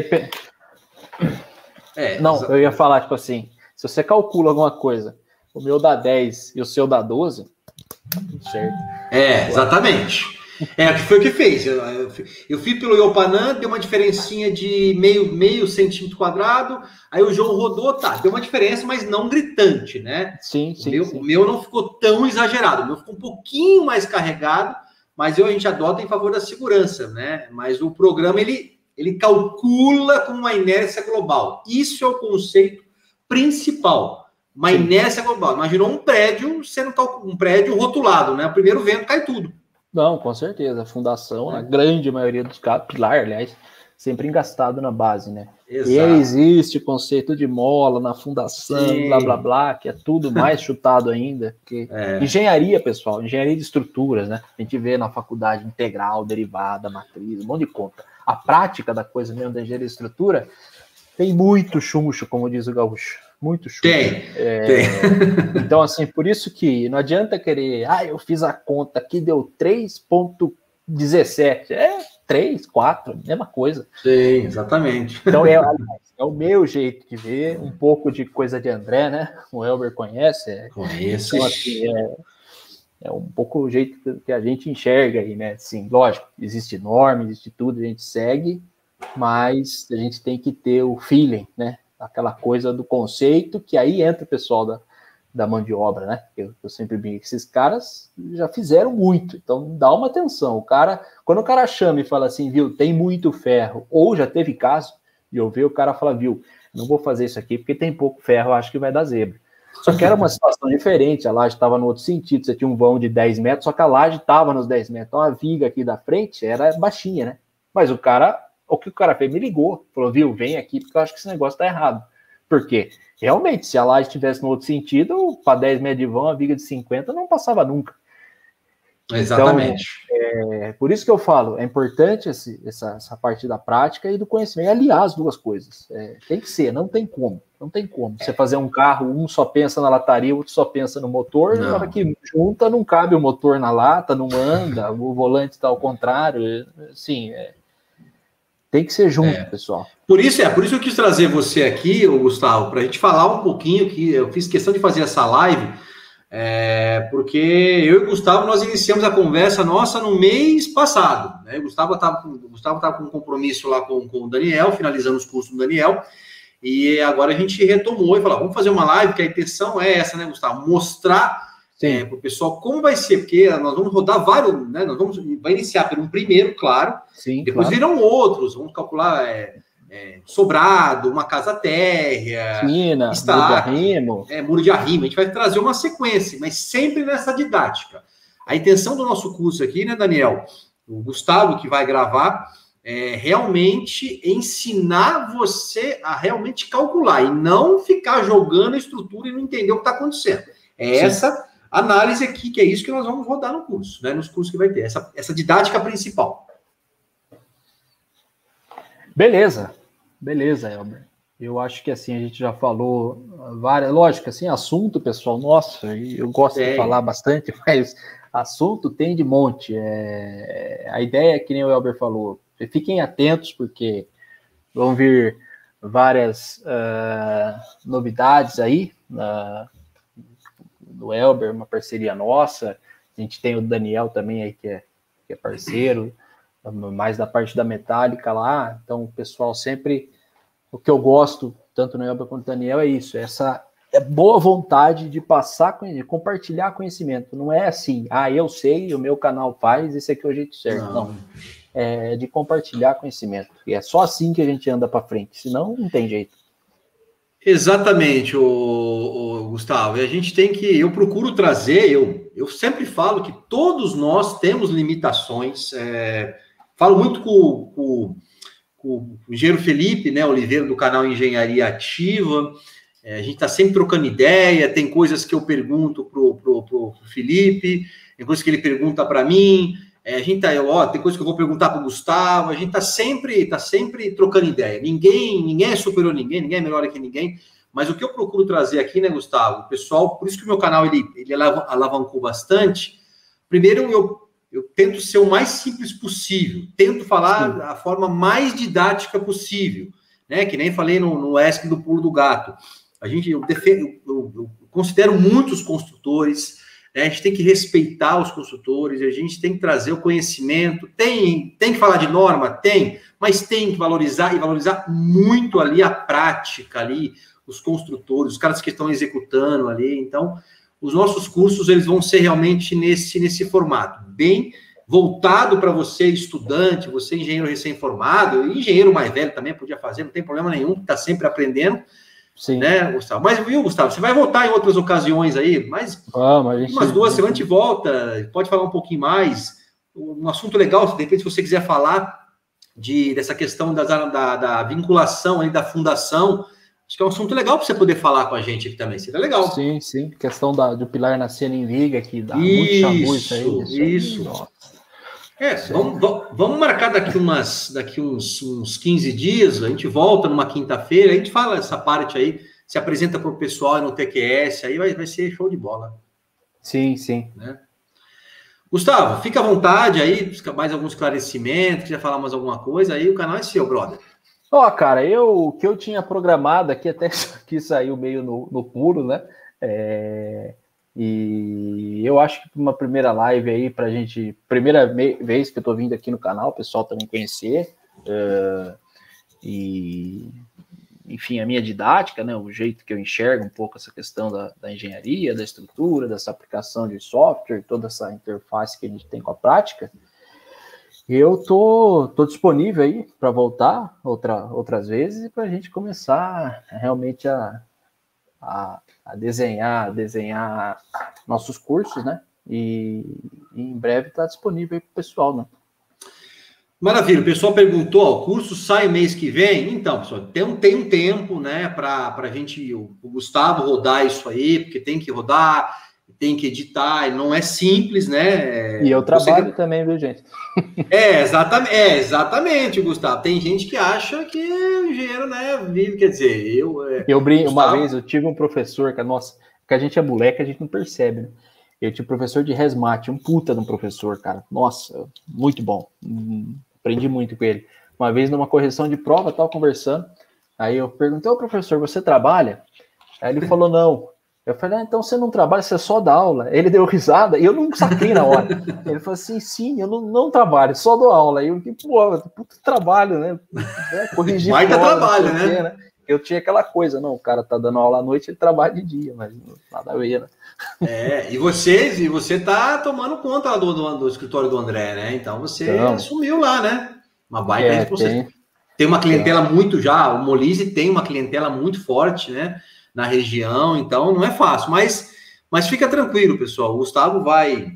Não, eu ia falar, tipo assim, se você calcula alguma coisa, o meu dá 10 e o seu dá 12, certo? Exatamente. Que foi o que fez. Eu fui pelo Iopanã, deu uma diferencinha de meio centímetro quadrado, aí o João rodou, deu uma diferença, mas não gritante, né? Sim. O meu não ficou tão exagerado, o meu ficou um pouquinho mais carregado, mas a gente adota em favor da segurança, né? Mas o programa, ele calcula com uma inércia global. Isso é o conceito principal. Uma inércia global. Imaginou um prédio sendo um prédio rotulado, né? O primeiro vento cai tudo. Não, com certeza. A fundação, na grande maioria dos casos, pilar, aliás, sempre engastado na base, né? Exato. E aí existe o conceito de mola na fundação, blá, blá, blá, que é tudo mais chutado ainda. Porque engenharia, pessoal, engenharia de estruturas, né? A gente vê na faculdade integral, derivada, matriz, um monte de conta. A prática da coisa mesmo da engenharia de estrutura tem muito chuncho, como diz o gaúcho. Muito chuncho. Tem. Então, assim, por isso que não adianta querer, eu fiz a conta aqui, deu 3,17. 3, 4, mesma coisa. Sim, exatamente. Então, é o meu jeito de ver, um pouco de coisa de André, né? O Elber conhece. Conheço. Então, assim, é um pouco o jeito que a gente enxerga aí, né? Sim, lógico, existe norma, existe tudo, a gente segue, mas a gente tem que ter o feeling, né? Aquela coisa do conceito, que aí entra o pessoal da mão de obra, né? Eu sempre brinco que esses caras já fizeram muito, então dá uma atenção. Quando o cara chama e fala assim, viu, tem muito ferro, ou já teve caso de eu ver o cara falar, viu, não vou fazer isso aqui porque tem pouco ferro, acho que vai dar zebra. Só que era uma situação diferente, a laje estava no outro sentido, você tinha um vão de 10 metros, só que a laje estava nos 10 metros, então a viga aqui da frente era baixinha, né? Mas o que o cara fez? Me ligou, falou, viu, vem aqui porque eu acho que esse negócio tá errado. Por quê? Realmente, se a laje estivesse no outro sentido, para 10 metros de vão, a viga de 50 não passava nunca. Exatamente. Então, por isso que eu falo, é importante essa parte da prática e do conhecimento, aliar as duas coisas. Tem que ser, não tem como. Você fazer um carro, um só pensa na lataria, o outro só pensa no motor, na hora que junta, não cabe o motor na lata, não anda, o volante está ao contrário, assim, tem que ser junto, pessoal. Por isso eu quis trazer você aqui, Gustavo, para a gente falar um pouquinho, que eu fiz questão de fazer essa live, porque eu e o Gustavo, nós iniciamos a conversa nossa no mês passado, né? O Gustavo estava com um compromisso lá com o Daniel, finalizando os cursos do Daniel, e agora a gente retomou e falou, vamos fazer uma live, que a intenção é essa, né, Gustavo? Mostrar para o pessoal como vai ser, porque nós vamos rodar vários, né? Vai iniciar por um primeiro, claro, sim, depois virão outros, vamos calcular sobrado, uma casa térrea, muro de arrimo. Muro de arrimo, a gente vai trazer uma sequência, mas sempre nessa didática. A intenção do nosso curso aqui, né, Daniel, o Gustavo que vai gravar, realmente ensinar você a realmente calcular e não ficar jogando a estrutura e não entender o que está acontecendo. Essa análise aqui, que é isso que nós vamos rodar no curso, né? Nos cursos que vai ter, essa didática principal. Beleza, Elber. Eu acho que assim, a gente já falou várias, lógico, assim, assunto, pessoal, nossa, eu gosto de falar bastante, mas assunto tem de monte. A ideia é que nem o Elber falou, fiquem atentos, porque vão vir várias novidades aí, do Elber, uma parceria nossa. A gente tem o Daniel também aí, que é parceiro, mais da parte da metálica lá. Então, o pessoal sempre... O que eu gosto, tanto no Elber quanto no Daniel, é isso. Essa boa vontade de passar, de compartilhar conhecimento. Não é assim, eu sei, o meu canal faz, esse aqui é o jeito certo. Não. É de compartilhar conhecimento. E é só assim que a gente anda para frente. Senão, não tem jeito. Exatamente, o Gustavo. E a gente tem que... Eu procuro trazer... Eu sempre falo que todos nós temos limitações. Falo muito com o engenheiro Felipe, né, Oliveira, do canal Engenharia Ativa. A gente está sempre trocando ideia. Tem coisas que eu pergunto pro Felipe, tem coisas que ele pergunta para mim. A gente tem coisas que eu vou perguntar para o Gustavo. A gente tá sempre trocando ideia. Ninguém é superior a ninguém é melhor que ninguém. Mas o que eu procuro trazer aqui, né, Gustavo? Pessoal, por isso que o meu canal ele alavancou bastante. Primeiro, eu tento ser o mais simples possível. Tento falar da forma mais didática possível, né? Que nem falei no ESC do Pulo do Gato. Eu considero muitos construtores. A gente tem que respeitar os consultores, a gente tem que trazer o conhecimento, tem que falar de norma, mas tem que valorizar muito ali a prática ali, os construtores, os caras que estão executando ali. Então, os nossos cursos, eles vão ser realmente nesse formato, bem voltado para você, estudante, você engenheiro recém-formado, engenheiro mais velho também podia fazer, não tem problema nenhum, está sempre aprendendo. Sim. Né, Gustavo? Mas, viu, Gustavo, você vai voltar em outras ocasiões aí, mas umas 2 semanas a gente volta, pode falar um pouquinho mais, um assunto legal, de repente, se você quiser falar dessa questão da vinculação aí da fundação, acho que é um assunto legal para você poder falar com a gente aqui também, seria legal. Sim, questão do pilar nascendo em liga, que dá muito chabu isso aí. Isso. Vamos marcar daqui uns 15 dias, a gente volta numa quinta-feira, a gente fala essa parte aí, se apresenta para o pessoal no TQS, aí vai ser show de bola. Sim. Né? Gustavo, fica à vontade aí, mais algum esclarecimento, quiser falar mais alguma coisa, aí o canal é seu, brother. Cara, o que eu tinha programado aqui, até que saiu meio no puro, né? E eu acho que uma primeira live aí pra gente, primeira vez que eu tô vindo aqui no canal, o pessoal também conhecer, e enfim, a minha didática, né, o jeito que eu enxergo um pouco essa questão da engenharia, da estrutura, dessa aplicação de software, toda essa interface que a gente tem com a prática. Eu tô disponível aí para voltar outras vezes e para a gente começar realmente a desenhar nossos cursos, né? E em breve está disponível aí para o pessoal, né? Maravilha, o pessoal perguntou, o curso sai mês que vem? Então, pessoal, tem um tempo, né, para a gente, o Gustavo rodar isso aí, porque tem que rodar, tem que editar, não é simples, né? E eu trabalho também, viu, gente? Exatamente, Gustavo. Tem gente que acha que o engenheiro, né, vive, quer dizer, eu brinco, Gustavo... Uma vez eu tive um professor, que a gente é moleque, a gente não percebe, né? Eu tive um professor de resmate, um puta de um professor, cara. Nossa, muito bom. Aprendi muito com ele. Uma vez, numa correção de prova, estava conversando, aí eu perguntei, professor, você trabalha? Aí ele falou, não. Eu falei, então você não trabalha, você só dá aula. Ele deu risada e eu não saquei na hora. Ele falou assim, sim, eu não trabalho, só dou aula. Aí eu fiquei, puta trabalho, né? Corrigir prova, trabalho, né? Eu tinha aquela coisa, não, o cara tá dando aula à noite, ele trabalha de dia, mas nada a ver, né? E você tá tomando conta lá do escritório do André, né? Então você assumiu lá, né? Uma baita responsabilidade. Tem uma clientela muito já, o Molise tem uma clientela muito forte, né? Na região, então não é fácil, mas fica tranquilo, pessoal. O Gustavo vai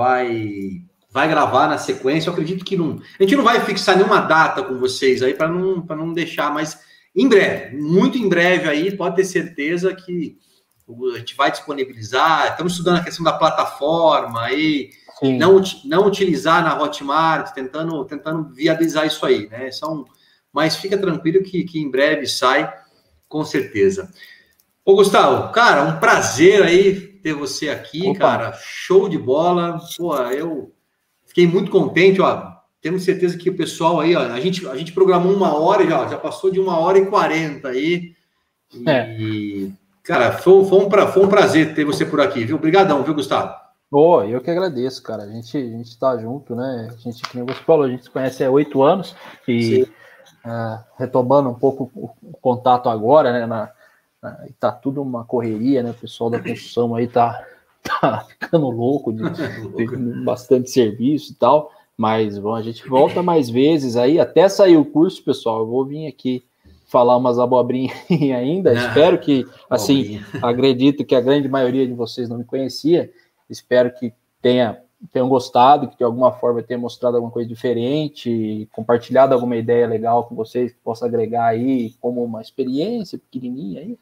gravar na sequência. Eu acredito que a gente não vai fixar nenhuma data com vocês aí para não deixar, mas em breve, muito em breve aí, pode ter certeza que a gente vai disponibilizar. Estamos estudando a questão da plataforma aí, não utilizar na Hotmart, tentando viabilizar isso aí, né? Mas fica tranquilo que em breve sai, com certeza. Ô, Gustavo, cara, um prazer aí ter você aqui, cara. Show de bola. Pô, eu fiquei muito contente, ó. Temos certeza que o pessoal aí, ó, a gente programou 1 hora, já passou de 1h40 aí. Cara, foi um prazer ter você por aqui, viu? Obrigadão, viu, Gustavo? Eu que agradeço, cara. A gente tá junto, né? A gente, como você falou, a gente se conhece há 8 anos e retomando um pouco o contato agora, né? Tá tudo uma correria, né? O pessoal da construção aí tá ficando louco de bastante serviço e tal, mas bom, a gente volta mais vezes aí, até sair o curso, pessoal. Eu vou vir aqui falar umas abobrinhas ainda. Espero que, assim, acredito que a grande maioria de vocês não me conhecia. Espero que tenham gostado, que de alguma forma tenha mostrado alguma coisa diferente, compartilhado alguma ideia legal com vocês, que possa agregar aí como uma experiência pequenininha aí.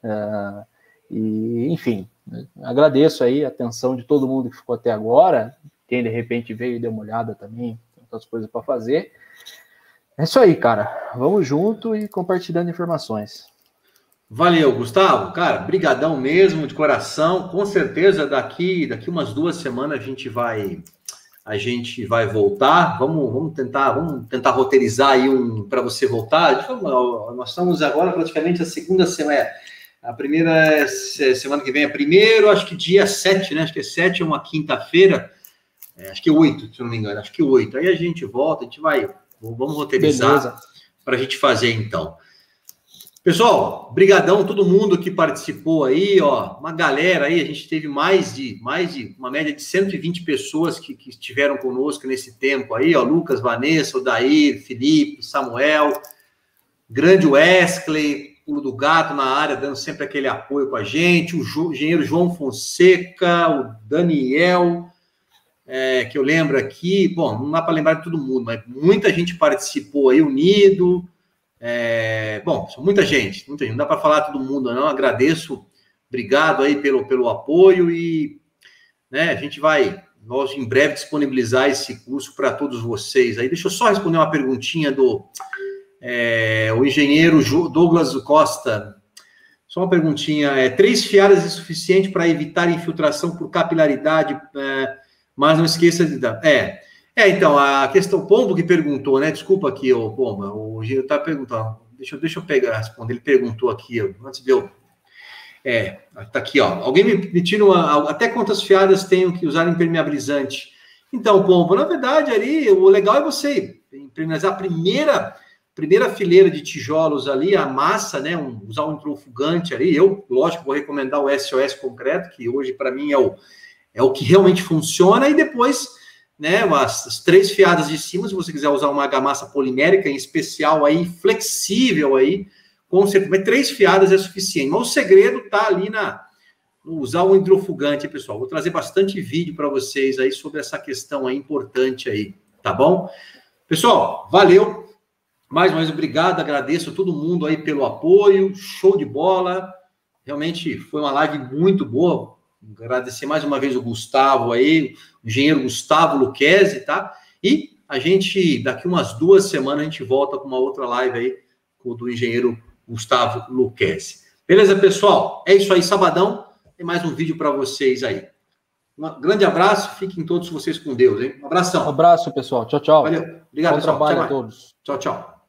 E, enfim, agradeço aí a atenção de todo mundo que ficou até agora. Quem de repente veio e deu uma olhada também, tem outras coisas para fazer. É isso aí, cara. Vamos junto e compartilhando informações. Valeu, Gustavo. Cara, brigadão mesmo, de coração. Com certeza, daqui umas 2 semanas a gente vai voltar. Vamos tentar roteirizar aí para você voltar. Nós estamos agora praticamente a segunda semana. A primeira semana que vem é primeiro, acho que dia 7, né? Acho que é 7, é uma quinta-feira. Acho que é 8, se não me engano. Acho que 8. Aí a gente volta, vamos roteirizar para a gente fazer então. Pessoal, brigadão todo mundo que participou aí, ó, uma galera aí, a gente teve mais de uma média de 120 pessoas que estiveram conosco nesse tempo aí, ó, Lucas, Vanessa, Odair, Felipe, Samuel, grande Wesley, Pulo do Gato na área, dando sempre aquele apoio com a gente, o engenheiro João Fonseca, o Daniel, que eu lembro aqui, bom, não dá para lembrar de todo mundo, mas muita gente participou aí, unido. Bom, muita gente, não dá para falar todo mundo, não. Agradeço, obrigado aí pelo apoio e, né, a gente nós em breve disponibilizar esse curso para todos vocês aí. Deixa eu só responder uma perguntinha do o engenheiro Douglas Costa. Só uma perguntinha. 3 fiadas é suficiente para evitar infiltração por capilaridade, mas não esqueça de dar. Então, a questão, Pombo que perguntou, né? Desculpa aqui, Pombo, o engenheiro está perguntando. Deixa eu responder. Ele perguntou aqui, antes de eu. Tá aqui, ó. Alguém me tira até quantas fiadas tenho que usar impermeabilizante? Então, Pombo, na verdade, ali, o legal é você impermeabilizar a primeira fileira de tijolos ali, a massa, né? Usar um hidrofugante ali. Eu, lógico, vou recomendar o SOS Concreto, que hoje, para mim, é o que realmente funciona, e depois, né, as 3 fiadas de cima, se você quiser usar uma argamassa polimérica em especial aí, flexível aí, com certeza, mas 3 fiadas é suficiente. Mas o segredo está ali no usar um hidrofugante, pessoal. Vou trazer bastante vídeo para vocês aí sobre essa questão aí importante aí, tá bom? Pessoal, valeu. Mais uma vez, obrigado, agradeço a todo mundo aí pelo apoio, show de bola. Realmente foi uma live muito boa. Agradecer mais uma vez o Gustavo aí, o engenheiro Gustavo Lucchesi, tá? E a gente, daqui umas 2 semanas, a gente volta com uma outra live aí, do engenheiro Gustavo Lucchesi. Beleza, pessoal? É isso aí, sabadão. Tem mais um vídeo para vocês aí. Um grande abraço, fiquem todos vocês com Deus, hein? Um abração. Um abraço, pessoal. Tchau, tchau. Valeu. Obrigado, Bom pessoal. trabalho a todos. Tchau, tchau.